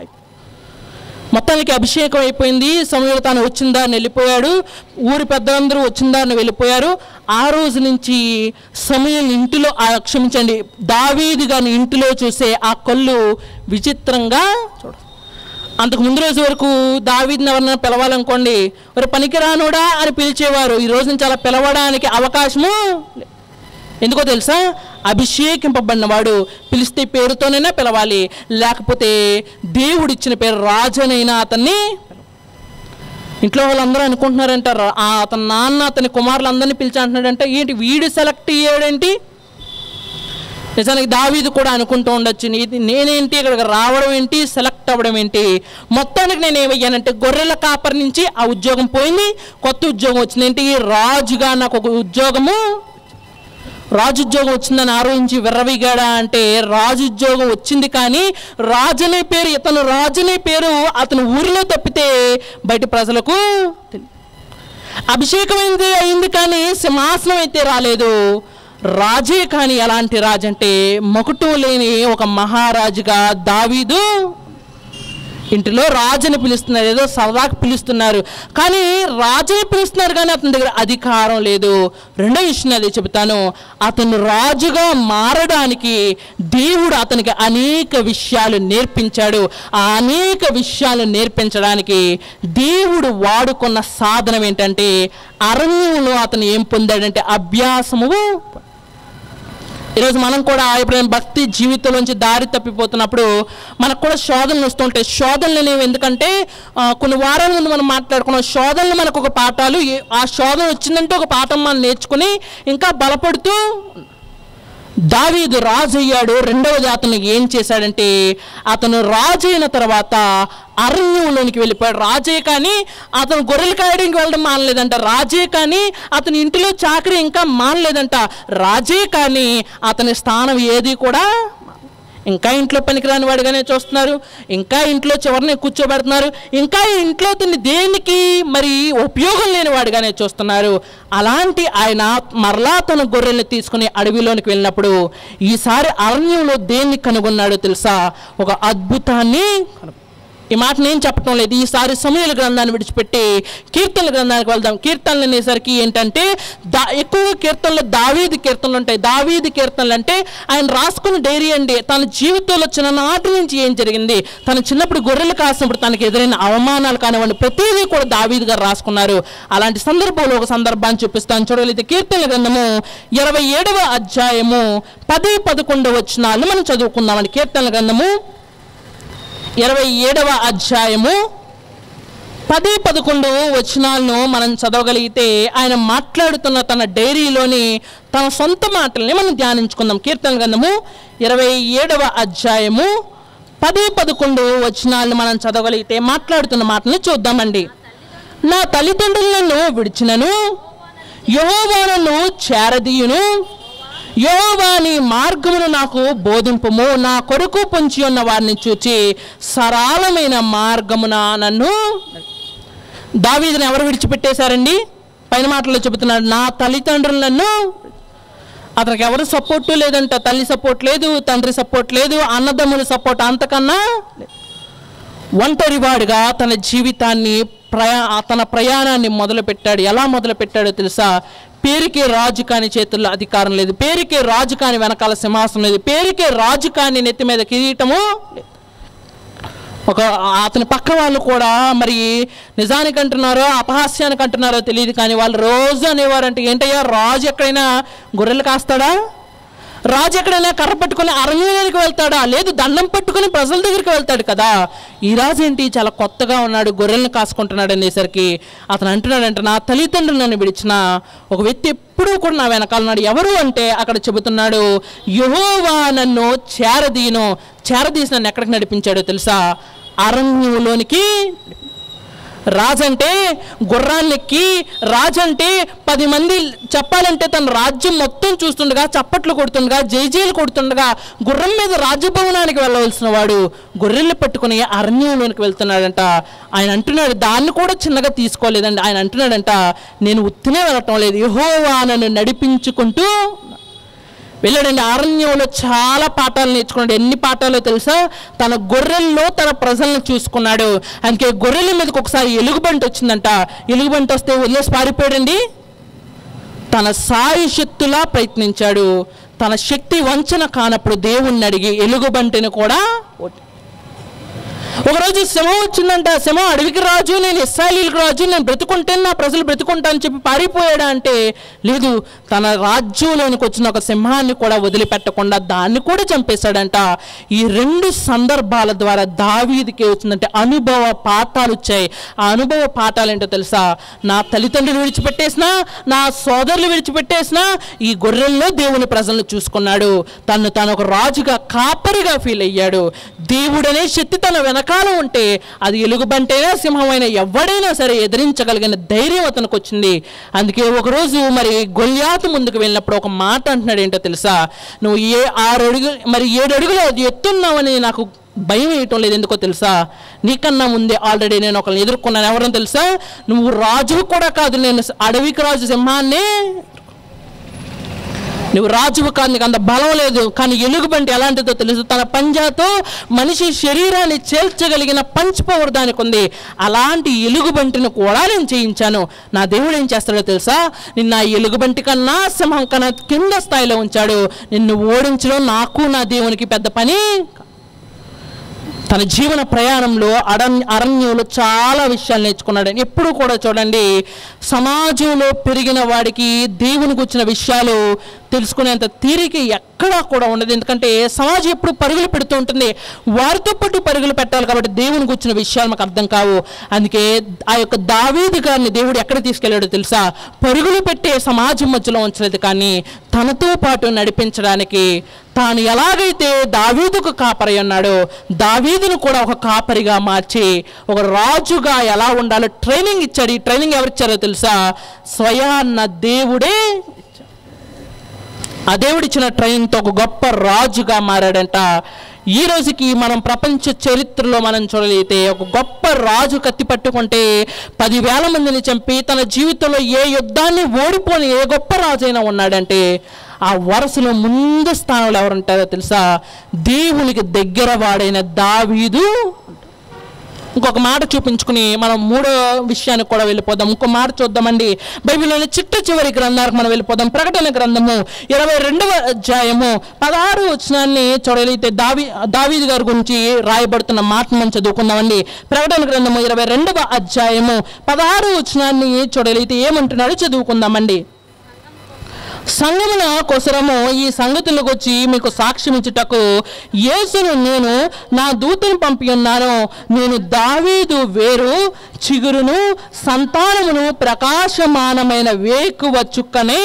S1: మొత్తానికి అభిషేకం అయిపోయింది. సమయంలో తాను వచ్చిందాన్ని వెళ్ళిపోయాడు, ఊరి పెద్దలందరూ వచ్చిందాన్ని వెళ్ళిపోయారు. ఆ రోజు నుంచి సమయం ఇంటిలో క్షమించండి దావీదు గాని ఇంటిలో చూసే ఆ కళ్ళు విచిత్రంగా చూడ. అంతకు ముందు రోజు వరకు దావీదుని ఎవరన్నా పిలవాలనుకోండి, ఒక పనికిరానుడా అని పిలిచేవారు. ఈ రోజు నుంచి అలా పిలవడానికి అవకాశము. ఎందుకో తెలుసా? అభిషేకింపబడినవాడు పిలిస్తే పేరుతోనైనా పిలవాలి, లేకపోతే దేవుడిచ్చిన పేరు రాజనైనా అతన్ని. ఇంట్లో వాళ్ళందరూ అనుకుంటున్నారంటారు అతని నాన్న అతని కుమారులందరినీ పిలిచి అంటున్నాడంటే ఏంటి వీడు సెలెక్ట్ అయ్యాడేంటి? నిజానికి దావీదు కూడా అనుకుంటూ ఉండొచ్చు, నేనేంటి ఇక్కడికి రావడం ఏంటి, సెలెక్ట్ అవ్వడం ఏంటి? మొత్తానికి నేను ఏమయ్యానంటే గొర్రెల కాపరి నుంచి ఆ ఉద్యోగం పోయింది, కొత్త ఉద్యోగం వచ్చింది. ఏంటి? రాజుగా నాకు ఒక ఉద్యోగము, రాజు ఉద్యోగం వచ్చిందని ఆరోహించి విర్రవీగాడా అంటే రాజు ఉద్యోగం వచ్చింది, కానీ రాజునే పేరు, ఇతను రాజునే పేరు అతను ఊరిలో తప్పితే బయట ప్రజలకు తెలియదు. అభిషేకం అయింది కానీ సింహాసనం అయితే రాలేదు. రాజే కానీ ఎలాంటి రాజు అంటే మకుటం లేని ఒక మహారాజుగా దావీదు ఇంటిలో రాజుని పిలుస్తున్నారు, ఏదో సరదాకు పిలుస్తున్నారు, కానీ రాజుని పిలుస్తున్నారు కానీ అతని దగ్గర అధికారం లేదు. రెండో విషయం అదే చెబుతాను, అతను రాజుగా మారడానికి దేవుడు అతనికి అనేక విషయాలు నేర్పించాడు. ఆ అనేక విషయాలు నేర్పించడానికి దేవుడు వాడుకున్న సాధనం ఏంటంటే అరణ్యంలో అతను ఏం పొందాడంటే అభ్యాసము. ఈరోజు మనం కూడా ఎప్పుడైనా భక్తి జీవితంలోంచి దారి తప్పిపోతున్నప్పుడు మనకు కూడా శోధనలు వస్తుంటాయి. శోధనలు అనేవి ఎందుకంటే కొన్ని వారాల ముందు మనం మాట్లాడుకున్నాం, శోధనలు మనకు ఒక పాఠాలు, ఆ శోధన వచ్చిందంటే ఒక పాఠం మనం నేర్చుకుని ఇంకా బలపడుతూ. దావీదు రాజు అయ్యాడు. రెండవది అతను ఏం చేశాడంటే అతను రాజు అయిన తర్వాత అరణ్యంలోనికి వెళ్ళిపోయాడు. రాజే కానీ అతను గొర్రెలు కాయడానికి వెళ్ళడం మానలేదంట, రాజే కానీ అతని ఇంటిలో చాకరీ ఇంకా మానలేదంట, రాజే కానీ అతని స్థానం ఏది కూడా ఇంకా ఇంట్లో పనికిరాని వాడిగానే చూస్తున్నారు, ఇంకా ఇంట్లో చివరిని కూర్చోబెడుతున్నారు, ఇంకా ఇంట్లో అతన్ని దేనికి మరి ఉపయోగం లేని వాడిగానే చూస్తున్నారు. అలాంటి ఆయన మరలా తన గొర్రెల్ని తీసుకుని అడవిలోనికి వెళ్ళినప్పుడు ఈసారి అరణ్యంలో దేన్ని కనుగొన్నాడో తెలుసా? ఒక అద్భుతాన్ని. ఈ మాట నేను చెప్పటం లేదు, ఈసారి సమూయేలు గ్రంథాన్ని విడిచిపెట్టి కీర్తనల గ్రంథానికి వెళ్దాం. కీర్తనలు అనేసరికి ఏంటంటే ఎక్కువ కీర్తనలు దావీదు కీర్తనలు ఉంటాయి. దావీదు కీర్తనలు అంటే ఆయన రాసుకున్న డైరీ అండి. తన జీవితంలో చిన్ననాటి నుంచి ఏం జరిగింది, తను చిన్నప్పుడు గొర్రెలు కాసినప్పుడు తనకు ఎదురైన అవమానాలు కానివ్వండి, ప్రతిదీ కూడా దావీదు గారు రాసుకున్నారు. అలాంటి సందర్భంలో ఒక సందర్భాన్ని చూపిస్తాను చూడగలిగితే కీర్తనల గ్రంథము 27వ అధ్యాయము 10-11 వచనాలు మనం చదువుకుందామండి. కీర్తనల గ్రంథము 27వ అధ్యాయము 10-11 వచనాలను మనం చదవగలిగితే ఆయన మాట్లాడుతున్న తన డైరీలోని తన సొంత మాటల్ని మనం ధ్యానించుకుందాం. కీర్తన గ్రంథము 27వ అధ్యాయము 10-11 వచనాలను మనం చదవగలిగితే మాట్లాడుతున్న మాటల్ని చూద్దామండి. నా తల్లిదండ్రులను విడిచినను యెహోవా నన్ను చేరదీయును, యెహోవా నీ మార్గమును నాకు బోధింపుము, నా కొరకు పొంచి ఉన్న వారిని చూచి సరళమైన మార్గమున నన్ను. దావీదుని ఎవరు విడిచిపెట్టేశారండి? పైన మాటల్లో చెబుతున్నాడు, నా తల్లిదండ్రులను. అతనికి ఎవరు సపోర్టు లేదంట, తల్లి సపోర్ట్ లేదు, తండ్రి సపోర్ట్ లేదు, అన్నదమ్ముల సపోర్ట్ అంతకన్నా. ఒంటరివాడిగా తన జీవితాన్ని తన ప్రయాణాన్ని మొదలుపెట్టాడు. ఎలా మొదలుపెట్టాడో తెలుసా? పేరుకే రాజు కాని చేతుల్లో అధికారం లేదు, పేరుకే రాజు కాని వెనకాల సింహాసనం లేదు, పేరుకే రాజు కాని నెత్తి మీద కిరీటము లేదు. అతని పక్క వాళ్ళు కూడా మరి నిజానికి అంటున్నారో అపహాస్యానికి అంటున్నారో తెలియదు, కానీ వాళ్ళు రోజు అనేవారంటే ఏంటయ్యా రాజు ఎక్కడైనా గొర్రెలు కాస్తాడా, రాజు ఎక్కడైనా కర్ర పట్టుకుని అరణ్యానికి వెళ్తాడా, లేదు దండం పట్టుకుని ప్రజల దగ్గరికి వెళ్తాడు కదా. ఈ రాజు ఏంటి చాలా కొత్తగా ఉన్నాడు, గొర్రెలను కాసుకుంటున్నాడు అనేసరికి అతను అంటున్నాడంటే నా తల్లిదండ్రులు నన్ను విడిచిన ఒక వ్యక్తి ఎప్పుడూ కూడా నా వెనకాల ఉన్నాడు. ఎవరు అంటే అక్కడ చెబుతున్నాడు, యెహోవా నన్ను చేరదీసి నన్ను ఎక్కడికి నడిపించాడో తెలుసా? అరణ్యంలోనికి. రాజంటే గుర్రాలెక్కి, రాజంటే 10 మంది చెప్పాలంటే తన రాజ్యం మొత్తం చూస్తుండగా, చప్పట్లు కొడుతుండగా, జైజీలు కొడుతుండగా గుర్రం మీద రాజభవనానికి వెళ్ళవలసిన వాడు గొర్రెలు పట్టుకుని అరణ్యంలోనికి వెళ్తున్నాడంట. ఆయన అంటున్నాడు, దాన్ని కూడా చిన్నగా తీసుకోలేదండి. ఆయన అంటున్నాడంట, నేను ఉత్తినే వెళ్ళటం లేదు, యెహోవా నన్ను నడిపించుకుంటూ వెళ్ళాడండి. అరణ్యంలో చాలా పాఠాలు నేర్చుకున్నాడు. ఎన్ని పాఠాలు తెలుసా? తన గొర్రెల్లో తన ప్రజలను చూసుకున్నాడు. అందుకే గొర్రెల మీదకి ఒకసారి ఎలుగుబంటి వచ్చిందంట. ఎలుగుబంటి వస్తే వదిలేసి పారిపోయాడండి. తన సాయశక్తులా ప్రయత్నించాడు. తన శక్తి వంచన కానప్పుడు దేవుణ్ణి అడిగి ఎలుగుబంటిని కూడా ఒకరోజు సింహం వచ్చిందంట. సింహం అడవికి రాజు, నేను ఇశ్రాయేలీయులకు రాజు, నేను బ్రతుకుంటే నా ప్రజలు బ్రతుకుంటా అని చెప్పి పారిపోయాడా అంటే లేదు, తన రాజ్యంలోనికి వచ్చిన ఒక సింహాన్ని కూడా వదిలిపెట్టకుండా దాన్ని కూడా చంపేశాడంట. ఈ 2 సందర్భాల ద్వారా దావీదుకి వచ్చిందంటే అనుభవ పాఠాలు వచ్చాయి. ఆ అనుభవ పాఠాలు ఏంటో తెలుసా? నా తల్లిదండ్రులు విడిచిపెట్టేసినా, నా సోదరులు విడిచిపెట్టేసినా ఈ గొర్రెల్లో దేవుని ప్రజలను చూసుకున్నాడు. తాను ఒక రాజుగా, కాపరిగా ఫీల్ అయ్యాడు. దేవుడనే శక్తి తన వెనకాల ఉంటే అది ఎలుగుబంటైనా సింహమైనా ఎవడైనా సరే ఎదిరించగలిగిన ధైర్యం అతనికి వచ్చింది. అందుకే ఒకరోజు మరి గొల్యాతు ముందుకు వెళ్ళినప్పుడు ఒక మాట అంటున్నాడు. ఏంటో తెలుసా? నువ్వు 6 అడుగులు మరి 7 అడుగులు ఎత్తున్నావని నాకు భయం వేయటం లేదు. ఎందుకో తెలుసా? నీకన్నా ముందే ఆల్రెడీ నేను ఒకరిని ఎదుర్కొన్నాను. ఎవరని తెలుసా? నువ్వు రాజు కూడా కాదు, నేను అడవికి రాజు, సింహాన్ని. నువ్వు రాజువు కాదు, నీకు అంత బలం లేదు. కానీ ఎలుగుబంటి ఎలాంటిదో తెలుసు? తన పంజాతో మనిషి శరీరాన్ని చేల్చగలిగిన పంచ్ పవర్ దానికి ఉంది. అలాంటి ఎలుగుబంటిని కూడా నేను చేయించాను. నా దేవుడు ఏం చేస్తాడో తెలుసా? నిన్న ఎలుగుబంటి కన్నా, సింహం కన్నా కింద స్థాయిలో ఉంచాడు. నిన్ను ఓడించడం నాకు నా దేవునికి పెద్ద పని. తన జీవన ప్రయాణంలో అరణ్యంలో చాలా విషయాలు నేర్చుకున్నాడు. ఎప్పుడు కూడా చూడండి, సమాజంలో పెరిగిన వాడికి దేవునికి వచ్చిన విషయాలు తెలుసుకునేంత తీరిక ఎక్కడా కూడా ఉండదు. ఎందుకంటే సమాజం ఎప్పుడు పరుగులు పెడుతూ ఉంటుంది. వారితో పాటు పరుగులు పెట్టాలి కాబట్టి దేవునికి వచ్చిన విషయాలు మాకు అర్థం కావు. అందుకే ఆ యొక్క దావీదు గారిని దేవుడు ఎక్కడ తీసుకెళ్ళాడో తెలుసా? పరుగులు పెట్టే సమాజం మధ్యలో ఉంచలేదు, కానీ తనతో పాటు నడిపించడానికి తాను ఎలాగైతే దావీదుకు కాపరి ఉన్నాడో దావీదును కూడా ఒక కాపరిగా మార్చి ఒక రాజుగా ఎలా ఉండాలో ట్రైనింగ్ ఇచ్చాడు. ఈ ట్రైనింగ్ ఎవరిచ్చారో తెలుసా? స్వయాన్న దేవుడే. ఆ దేవుడిచ్చిన ట్రైనింగ్తో ఒక గొప్ప రాజుగా మారాడంట. ఈ రోజుకి మనం ప్రపంచ చరిత్రలో మనం చూడలేతే ఒక గొప్ప రాజు కత్తి పట్టుకుంటే 10,000 మందిని చంపి తన జీవితంలో ఏ యుద్ధాన్ని ఓడిపోని ఏ గొప్ప రాజైనా ఉన్నాడంటే ఆ వరుసలో ముందు స్థానంలో ఎవరుంటారో తెలుసా? దేవునికి దగ్గర వాడైన దావీదు. ఇంకొక మాట చూపించుకుని మనం 3వ విషయానికి కూడా వెళ్ళిపోదాం. ఇంకో మాట చూద్దామండి. బైబిల్లోని చిట్ట చివరి గ్రంథానికి మనం వెళ్ళిపోదాం. ప్రకటన గ్రంథము 22వ అధ్యాయము 16వ వచనాన్ని చూడగలిగితే దావీదు గారి గురించి రాయబడుతున్న మాట మనం చదువుకుందామండి. ప్రకటన గ్రంథము 22వ అధ్యాయము 16వ వచనాన్ని చూడగలిగితే ఏమంటున్నాడో చదువుకుందామండి. సంగమున కోసరము ఈ సంగతులకు వచ్చి మీకు సాక్ష్యం ఇచ్చుటకు యేసును నేను నా దూతను పంపి ఉన్నాను. నేను దావీదు వేరు, చిగురును, సంతానమును, ప్రకాశమానమైన వేకువ చుక్కనే.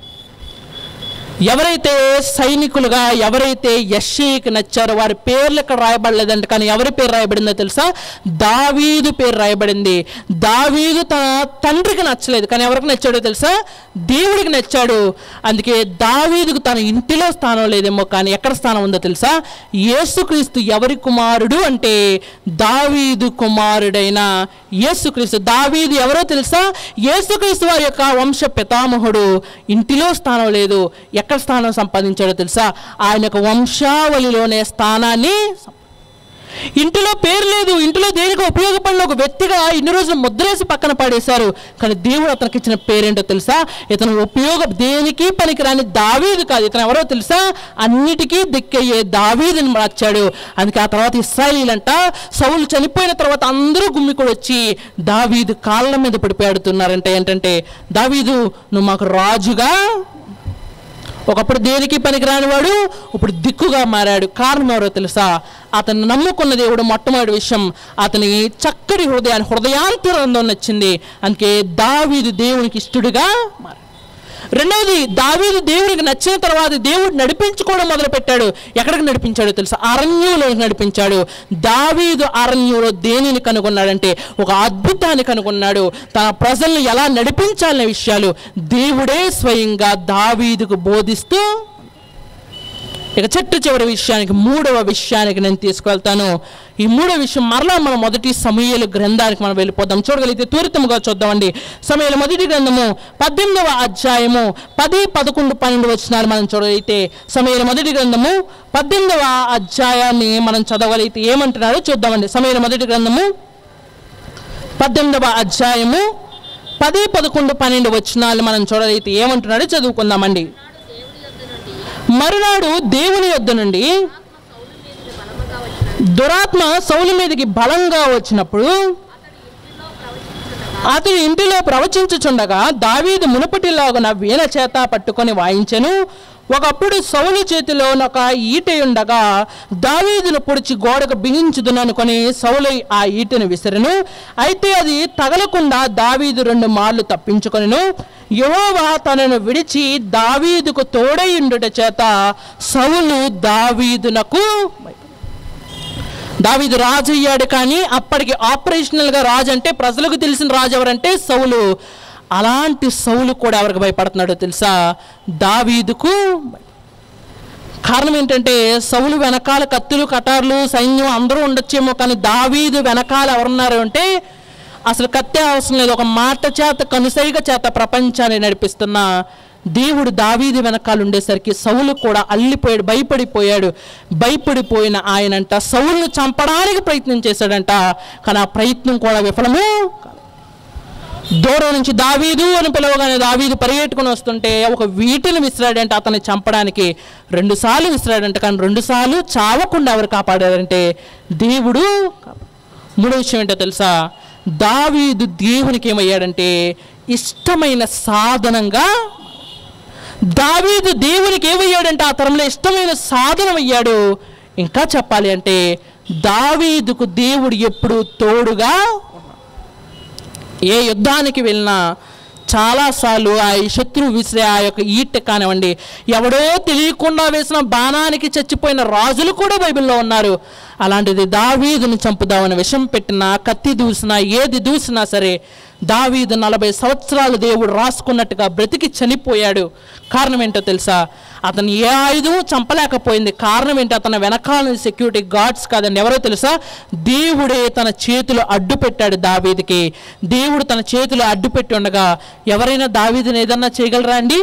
S1: ఎవరైతే సైనికులుగా ఎవరైతే యెష్షయికి నచ్చారో వారి పేర్లు ఇక్కడ రాయబడలేదండి, కానీ ఎవరి పేరు రాయబడిందో తెలుసా? దావీదు పేరు రాయబడింది. దావీదు తన తండ్రికి నచ్చలేదు, కానీ ఎవరికి నచ్చాడో తెలుసా? దేవుడికి నచ్చాడు. అందుకే దావీదుకు తన ఇంటిలో స్థానం లేదేమో, కానీ ఎక్కడ స్థానం ఉందో తెలుసా? యేసుక్రీస్తు ఎవరి కుమారుడు అంటే దావీదు కుమారుడైన యేసుక్రీస్తు. దావీదు ఎవరో తెలుసా? యేసుక్రీస్తు వారి యొక్క వంశ పితామహుడు. ఇంటిలో స్థానం లేదు, ఎక్కడ స్థానం సంపాదించాడో తెలుసా? ఆయన యొక్క వంశావళిలోనే స్థానాన్ని. ఇంటిలో పేరు లేదు, ఇంటిలో దేనికి ఉపయోగపడిన ఒక వ్యక్తిగా ఇన్ని రోజులు ముద్రేసి పక్కన పడేశారు, కానీ దేవుడు అతనికి ఇచ్చిన పేరేంటో తెలుసా? ఇతను దేనికి పనికిరాని దావీదు కాదు. ఇతను ఎవరో తెలుసా? అన్నిటికీ దిక్కయ్యే దావీదుని మార్చాడు. అందుకే ఆ తర్వాత ఇశ్రాయేలీలంట సౌలు చనిపోయిన తర్వాత అందరూ గుమ్మికూడి వచ్చి దావీదు కాళ్ళ మీద పడిపోయాడుతున్నారంటే ఏంటంటే, దావీదు నువ్వు మాకు రాజుగా. ఒకప్పుడు దేనికి పనికిరాని వాడు ఇప్పుడు దిక్కుగా మారాడు. కారణం ఎవరో తెలుసా? అతను నమ్ముకున్న దేవుడు మొట్టమొదటి విషయం అతని చక్కటి హృదయాంతరంలో నచ్చింది. అందుకే దావీదు దేవునికి ఇష్టడుగా మారాడు. రెండవది, దావీదు దేవుడికి నచ్చిన తర్వాత దేవుడు నడిపించుకోవడం మొదలుపెట్టాడు. ఎక్కడికి నడిపించాడో తెలుసా? అరణ్యంలోకి నడిపించాడు. దావీదు అరణ్యంలో దేనిని కనుగొన్నాడంటే ఒక అద్భుతాన్ని కనుగొన్నాడు. తన ప్రజలను ఎలా నడిపించాలనే విషయాలు దేవుడే స్వయంగా దావీదుకు బోధిస్తూ, ఇక చెట్టు చివరి విషయానికి, మూడవ విషయానికి నేను తీసుకువెళ్తాను. ఈ మూడవ విషయం మరలా మనం మొదటి సమూయేలు గ్రంథానికి మనం వెళ్ళిపోదాం. చూడగలిగితే త్వరితముగా చూద్దామండి. సమూయేలు మొదటి గ్రంథము 18వ అధ్యాయము 10, 11, 12 వచనాలు మనం చూడగలిగితే, సమూయేలు మొదటి గ్రంథము 18వ అధ్యాయాన్ని మనం చదవగలిగితే ఏమంటున్నారో చూద్దామండి. సమూయేలు మొదటి గ్రంథము 18వ అధ్యాయము 10, 11, 12 వచనాలు మనం చూడగలిగితే ఏమంటున్నాడో చదువుకుందామండి. మరునాడు దేవుని యొద్ద నుండి దురాత్మ సౌలు మీదకి బలంగా వచ్చినప్పుడు అతడు ఇంటిలో ప్రవచించుచుండగా దావీదు మునుపటిలాగున వీణ చేత పట్టుకొని వాయించెను. ఒకప్పుడు సౌలు చేతిలో ఒక ఈటె ఉండగా దావీదును పొడిచి గోడకు బిగించుదుననుకొని సౌలు ఆ ఈటెను విసిరెను. అయితే అది తగలకుండా దావీదు 2 మార్లు తప్పించుకొనెను. యెహోవా తనను విడిచి దావీదుకు తోడైయుండుట చేత సౌలు దావీదు రాజు అయ్యాడు. కానీ అప్పటికి ఆపరేషనల్గా రాజు అంటే ప్రజలకు తెలిసిన రాజు ఎవరంటే సౌలు. అలాంటి సౌలు కూడా ఎవరికి భయపడుతున్నాడో తెలుసా? దావీదుకు. కారణం ఏంటంటే సౌలు వెనకాల కత్తులు, కటార్లు, సైన్యం అందరూ ఉండొచ్చేమో, కానీ దావీదు వెనకాల ఎవరున్నారు అంటే అసలు కత్తే అవసరం లేదు, ఒక మాట చేత, కనుసైగ చేత ప్రపంచాన్ని నడిపిస్తున్న దేవుడు దావీదు వెనకాల ఉండేసరికి సౌలు కూడా అల్లిపోయాడు, భయపడిపోయిన ఆయనంట సౌలును చంపడానికి ప్రయత్నం చేశాడంట. కానీ ఆ ప్రయత్నం కూడా విఫలము. దూరం నుంచి దావీదు అని పిలవగానే దావీదు పరిగెట్టుకుని వస్తుంటే ఒక వీటిని విసిరాడంటే అతన్ని చంపడానికి 2 సార్లు విసిరాడంట. కానీ 2 సార్లు చావకుండా ఎవరు కాపాడారంటే దేవుడు. మూడో విషయం ఏంటో తెలుసా? దావీదు దేవునికి ఏమయ్యాడంటే ఇష్టమైన సాధనంగా. దావీదు దేవునికి ఏమయ్యాడంటే ఆ తరంలో ఇష్టమైన సాధనం అయ్యాడు. ఇంకా చెప్పాలి అంటే దావీదుకు దేవుడు ఎప్పుడు తోడుగా. ఏ యుద్ధానికి వెళ్ళినా చాలాసార్లు ఆ శత్రువు విసిరే ఆ యొక్క ఈట కానివ్వండి, ఎవడో తెలియకుండా వేసిన బాణానికి చచ్చిపోయిన రాజులు కూడా బైబిల్లో ఉన్నారు. అలాంటిది దావీదుని చంపుదామని విషం పెట్టినా, కత్తి దూసినా, ఏది దూసినా సరే దావీదు 40 సంవత్సరాలు దేవుడు రాసుకున్నట్టుగా బ్రతికి చనిపోయాడు. కారణం ఏంటో తెలుసా? అతను ఏ ఆయుధం చంపలేకపోయింది. కారణం ఏంటి? అతని వెనకాల సెక్యూరిటీ గార్డ్స్ కాదండి, ఎవరో తెలుసా? దేవుడే తన చేతులు అడ్డు పెట్టాడు దావీదుకి. దేవుడు తన చేతులు అడ్డు పెట్టి ఉండగా ఎవరైనా దావీదుని ఏదన్నా చేయగలరా అండి?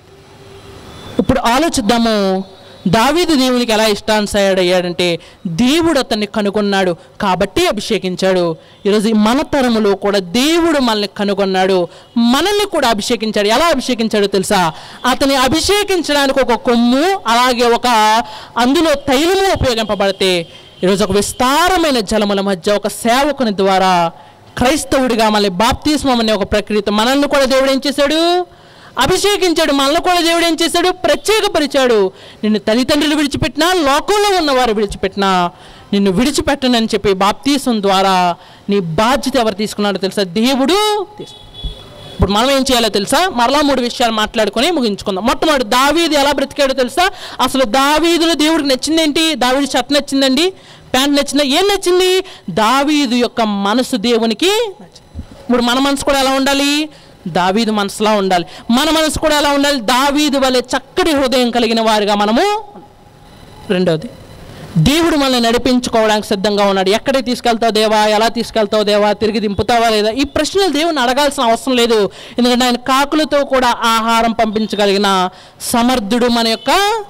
S1: ఇప్పుడు ఆలోచిద్దాము. దావీదు దేవునికి ఎలా ఇష్టానుసారుడయ్యాడంటే దేవుడు అతన్ని కనుగొన్నాడు కాబట్టి అభిషేకించాడు. ఈరోజు మన తరములో కూడా దేవుడు మనల్ని కనుగొన్నాడు, మనల్ని కూడా అభిషేకించాడు. ఎలా అభిషేకించాడో తెలుసా? అతన్ని అభిషేకించడానికి ఒక కొమ్ము, అలాగే ఒక అందులో తైలము ఉపయోగింపబడితే ఈరోజు ఒక విస్తారమైన జలముల మధ్య ఒక సేవకుని ద్వారా క్రైస్తవుడిగా మళ్ళీ బాప్తిస్మం అనే ఒక ప్రక్రియతో మనల్ని కూడా దేవుడు ఏం చేశాడు? అభిషేకించాడు. మనల్ని కూడా దేవుడు ఏం చేశాడు? ప్రత్యేకపరిచాడు. నిన్ను తల్లిదండ్రులు విడిచిపెట్టినా, లోకంలో ఉన్నవారు విడిచిపెట్టినా నిన్ను విడిచిపెట్టనని చెప్పి బాప్తిసం ద్వారా నీ బాధ్యత ఎవరు తీసుకున్నాడో తెలుసా? దేవుడు. ఇప్పుడు మనం ఏం చేయాలో తెలుసా? మరలా 3 విషయాలు మాట్లాడుకొని ముగించుకుందాం. మొట్టమొదటి, దావీదు ఎలా బ్రతికాడో తెలుసా? అసలు దావీదులో దేవుడికి నచ్చిందేంటి? దావీదు షర్ట్ నచ్చిందండి, ప్యాంట్ నచ్చిందా? ఏం నచ్చింది? దావీదు యొక్క మనసు దేవునికి నచ్చింది. ఇప్పుడు మన మనసు కూడా ఎలా ఉండాలి? దావీదు మనసులా ఉండాలి. మన మనసు కూడా ఎలా ఉండాలి? దావీదు వలె చక్కటి హృదయం కలిగిన వారిగా మనము. రెండవది, దేవుడు మనల్ని నడిపించుకోవడానికి సిద్ధంగా ఉన్నాడు. ఎక్కడికి తీసుకెళ్తావు దేవా? ఎలా తీసుకెళ్తావు దేవా? తిరిగి దింపుతావా లేదా? ఈ ప్రశ్నలు దేవుని అడగాల్సిన అవసరం లేదు. ఎందుకంటే ఆయన కాకులతో కూడా ఆహారం పంపించగలిగిన సమర్థుడు మన యొక్క.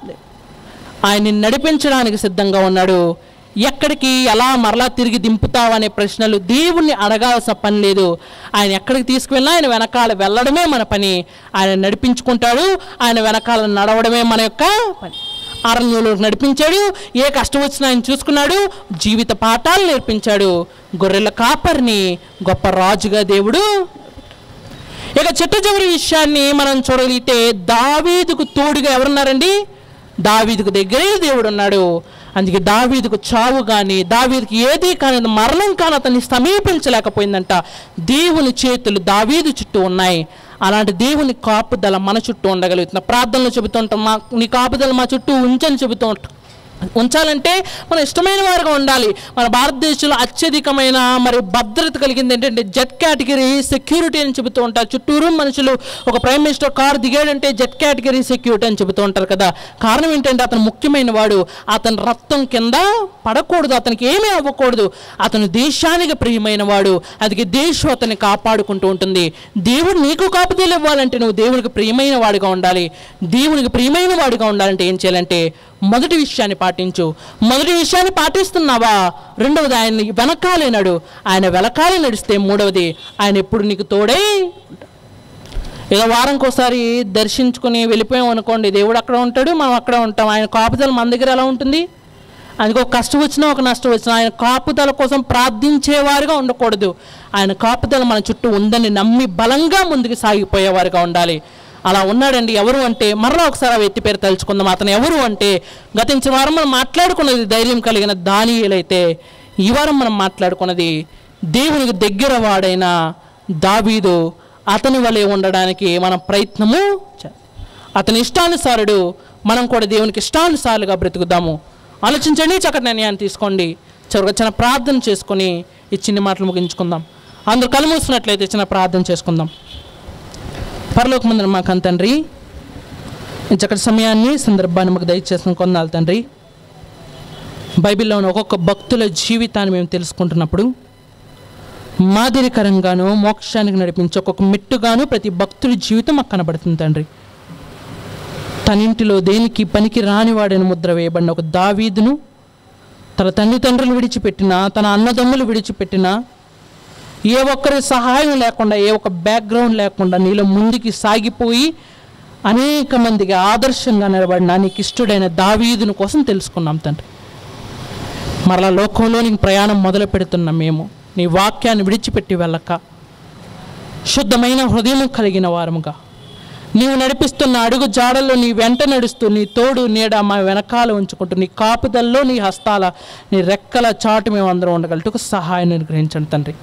S1: ఆయన్ని నడిపించడానికి సిద్ధంగా ఉన్నాడు. ఎక్కడికి, ఎలా, మరలా తిరిగి దింపుతావనే ప్రశ్నలు దేవుణ్ణి అడగాల్సిన పని లేదు. ఆయన ఎక్కడికి తీసుకువెళ్ళినా ఆయన వెనకాల వెళ్ళడమే మన పని. ఆయన నడిపించుకుంటాడు, ఆయన వెనకాల నడవడమే మన యొక్క పని. అరణ్యంలోకి నడిపించాడు, ఏ కష్టం వచ్చినా ఆయన చూసుకున్నాడు, జీవిత పాఠాలు నేర్పించాడు. గొర్రెల కాపరిని గొప్ప రాజుగా దేవుడు. ఇక చిట్ట చివరి విషయాన్ని మనం చూడగలిగితే దావీదుకు తోడుగా ఎవరున్నారండి? దావీదుకు దగ్గరే దేవుడు ఉన్నాడు. అందుకే దావీదుకు చావు కానీ, దావీదుకి ఏది కానీ, మరణం కానీ అతన్ని సమీపించలేకపోయిందంట. దేవుని చేతులు దావీదు చుట్టూ ఉన్నాయి. అలాంటి దేవుని కాపుదల మన చుట్టూ ఉండగలుగుతున్న ప్రార్థనలు చెబుతూ ఉంటాం, నీ కాపుదల మా చుట్టూ ఉంచని చెబుతూ ఉంటాం. ఉంచాలంటే మనం ఇష్టమైన వారుగా ఉండాలి. మన భారతదేశంలో అత్యధికమైన మరి భద్రత కలిగింది ఏంటంటే జెట్ కేటగిరీ సెక్యూరిటీ అని చెబుతూ ఉంటారు. చుట్టూరు మనుషులు, ఒక ప్రైమ్ మినిస్టర్ కారు దిగాడంటే జెట్ కేటగిరీ సెక్యూరిటీ అని చెబుతూ ఉంటారు కదా. కారణం ఏంటంటే అతను ముఖ్యమైన వాడు, అతని రక్తం కింద పడకూడదు, అతనికి ఏమీ అవ్వకూడదు, అతను దేశానికి ప్రియమైన వాడు, అది దేశం అతన్ని కాపాడుకుంటూ ఉంటుంది. దేవుడు నీకు కాపుదల ఇవ్వాలంటే నువ్వు దేవునికి ప్రియమైన వాడిగా ఉండాలి. దేవునికి ప్రియమైన వాడిగా ఉండాలంటే ఏం చేయాలంటే మొదటి విషయాన్ని పాటించు. మొదటి విషయాన్ని పాటిస్తున్నావా? రెండవది ఆయన వెనకాలే నడు. ఆయన వెనకాలే నడిస్తే మూడవది ఆయన ఎప్పుడు నీకు తోడే. ఏదో వారంకోసారి దర్శించుకుని వెళ్ళిపోయాం అనుకోండి, దేవుడు అక్కడ ఉంటాడు, మనం అక్కడ ఉంటాం. ఆయన కాపుదల మన దగ్గర ఎలా ఉంటుంది? ఆయనకు ఒక కష్టం వచ్చినా ఒక నష్టం వచ్చినా ఆయన కాపుదల కోసం ప్రార్థించేవారుగా ఉండకూడదు. ఆయన కాపుదల మన చుట్టూ ఉందని నమ్మి బలంగా ముందుకు సాగిపోయేవారుగా ఉండాలి. అలా ఉన్నాడండి. ఎవరు అంటే మరలా ఒకసారి వ్యక్తి పేరు తలుచుకుందాం. అతను ఎవరు అంటే గతించిన వారం మనం మాట్లాడుకున్నది ధైర్యం కలిగిన దానియేలైతే, ఈ వారం మనం మాట్లాడుకున్నది దేవునికి దగ్గర వాడైన దావీదు. అతని వలె ఉండడానికి మనం ప్రయత్నము అతని ఇష్టానుసారుడు, మనం కూడా దేవునికి ఇష్టానుసారులుగా బ్రతుకుదాము. ఆలోచించండి, చక్కటి నిర్ణయాన్ని తీసుకోండి. చివరికి చిన్న ప్రార్థన చేసుకొని ఈ చిన్న మాటలు ముగించుకుందాం. అందరూ కళ్ళు మూసినట్లయితే చిన్న ప్రార్థన చేసుకుందాం. పరలోకమందున మా కన్న తండ్రి, చక్కటి సమయాన్ని సందర్భాన్ని మాకు దయచేసిన కొందాలి తండ్రి. బైబిల్లో ఉన్న ఒక్కొక్క భక్తుల జీవితాన్ని మేము తెలుసుకుంటున్నప్పుడు మాదిరికరంగాను మోక్షానికి నడిపించే ఒక్కొక్క మెట్టుగాను ప్రతి భక్తుడి జీవితం మాకు కనబడుతుంది తండ్రి. తన ఇంటిలో దేనికి పనికి రానివాడని ముద్ర వేయబడిన ఒక దావీదును తన తండ్రులు విడిచిపెట్టిన, తన అన్నదమ్ములు విడిచిపెట్టిన, ఏ ఒక్కరి సహాయం లేకుండా, ఏ ఒక్క బ్యాక్గ్రౌండ్ లేకుండా నీలో ముందుకి సాగిపోయి అనేక మందికి ఆదర్శంగా నిలబడిన నీకు ఇష్టడైన దావీదుని కోసం తెలుసుకున్నాం తండ్రి. మరలా లోకంలో నీకు ప్రయాణం మొదలు పెడుతున్నాం. మేము నీ వాక్యాన్ని విడిచిపెట్టి వెళ్ళక శుద్ధమైన హృదయం కలిగిన వారముగా నీవు నడిపిస్తున్న అడుగు జాడల్లో నీ వెంట నడుస్తూ నీ తోడు నీడ మా వెనకాల ఉంచుకుంటూ నీ కాపుదల్లో నీ హస్తాల నీ రెక్కల చాటు మేము అందరం ఉండగలుగుతూ సహాయాన్ని అనుగ్రహించండి తండ్రి.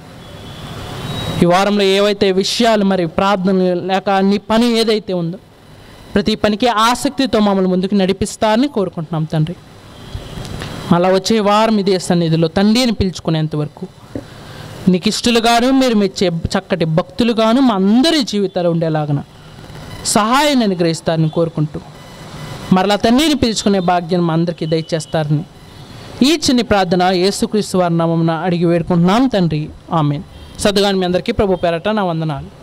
S1: ఈ వారంలో ఏవైతే విషయాలు మరి ప్రార్థనలు లేక నీ పని ఏదైతే ఉందో ప్రతి పనికి ఆసక్తితో మమ్మల్ని ముందుకు నడిపిస్తారని కోరుకుంటున్నాం తండ్రి. అలా వచ్చే వారం ఇదే సన్నిధిలో తండ్రిని పిలుచుకునేంతవరకు నీకు ఇష్టలుగాను మీరు మెచ్చే చక్కటి భక్తులుగాను మా అందరి జీవితాలు ఉండేలాగన సహాయాన్ని అనుగ్రహిస్తారని కోరుకుంటూ మరలా తండ్రిని పిలుచుకునే భాగ్యం మా అందరికీ దయచేస్తారని ఈ చిన్ని ప్రార్థన యేసుక్రీస్తు వారి నామమున అడిగి వేడుకుంటున్నాం తండ్రి. ఆమేన్. సద్దుగాని మీ అందరికీ ప్రభు పేరట నా వందనాలు.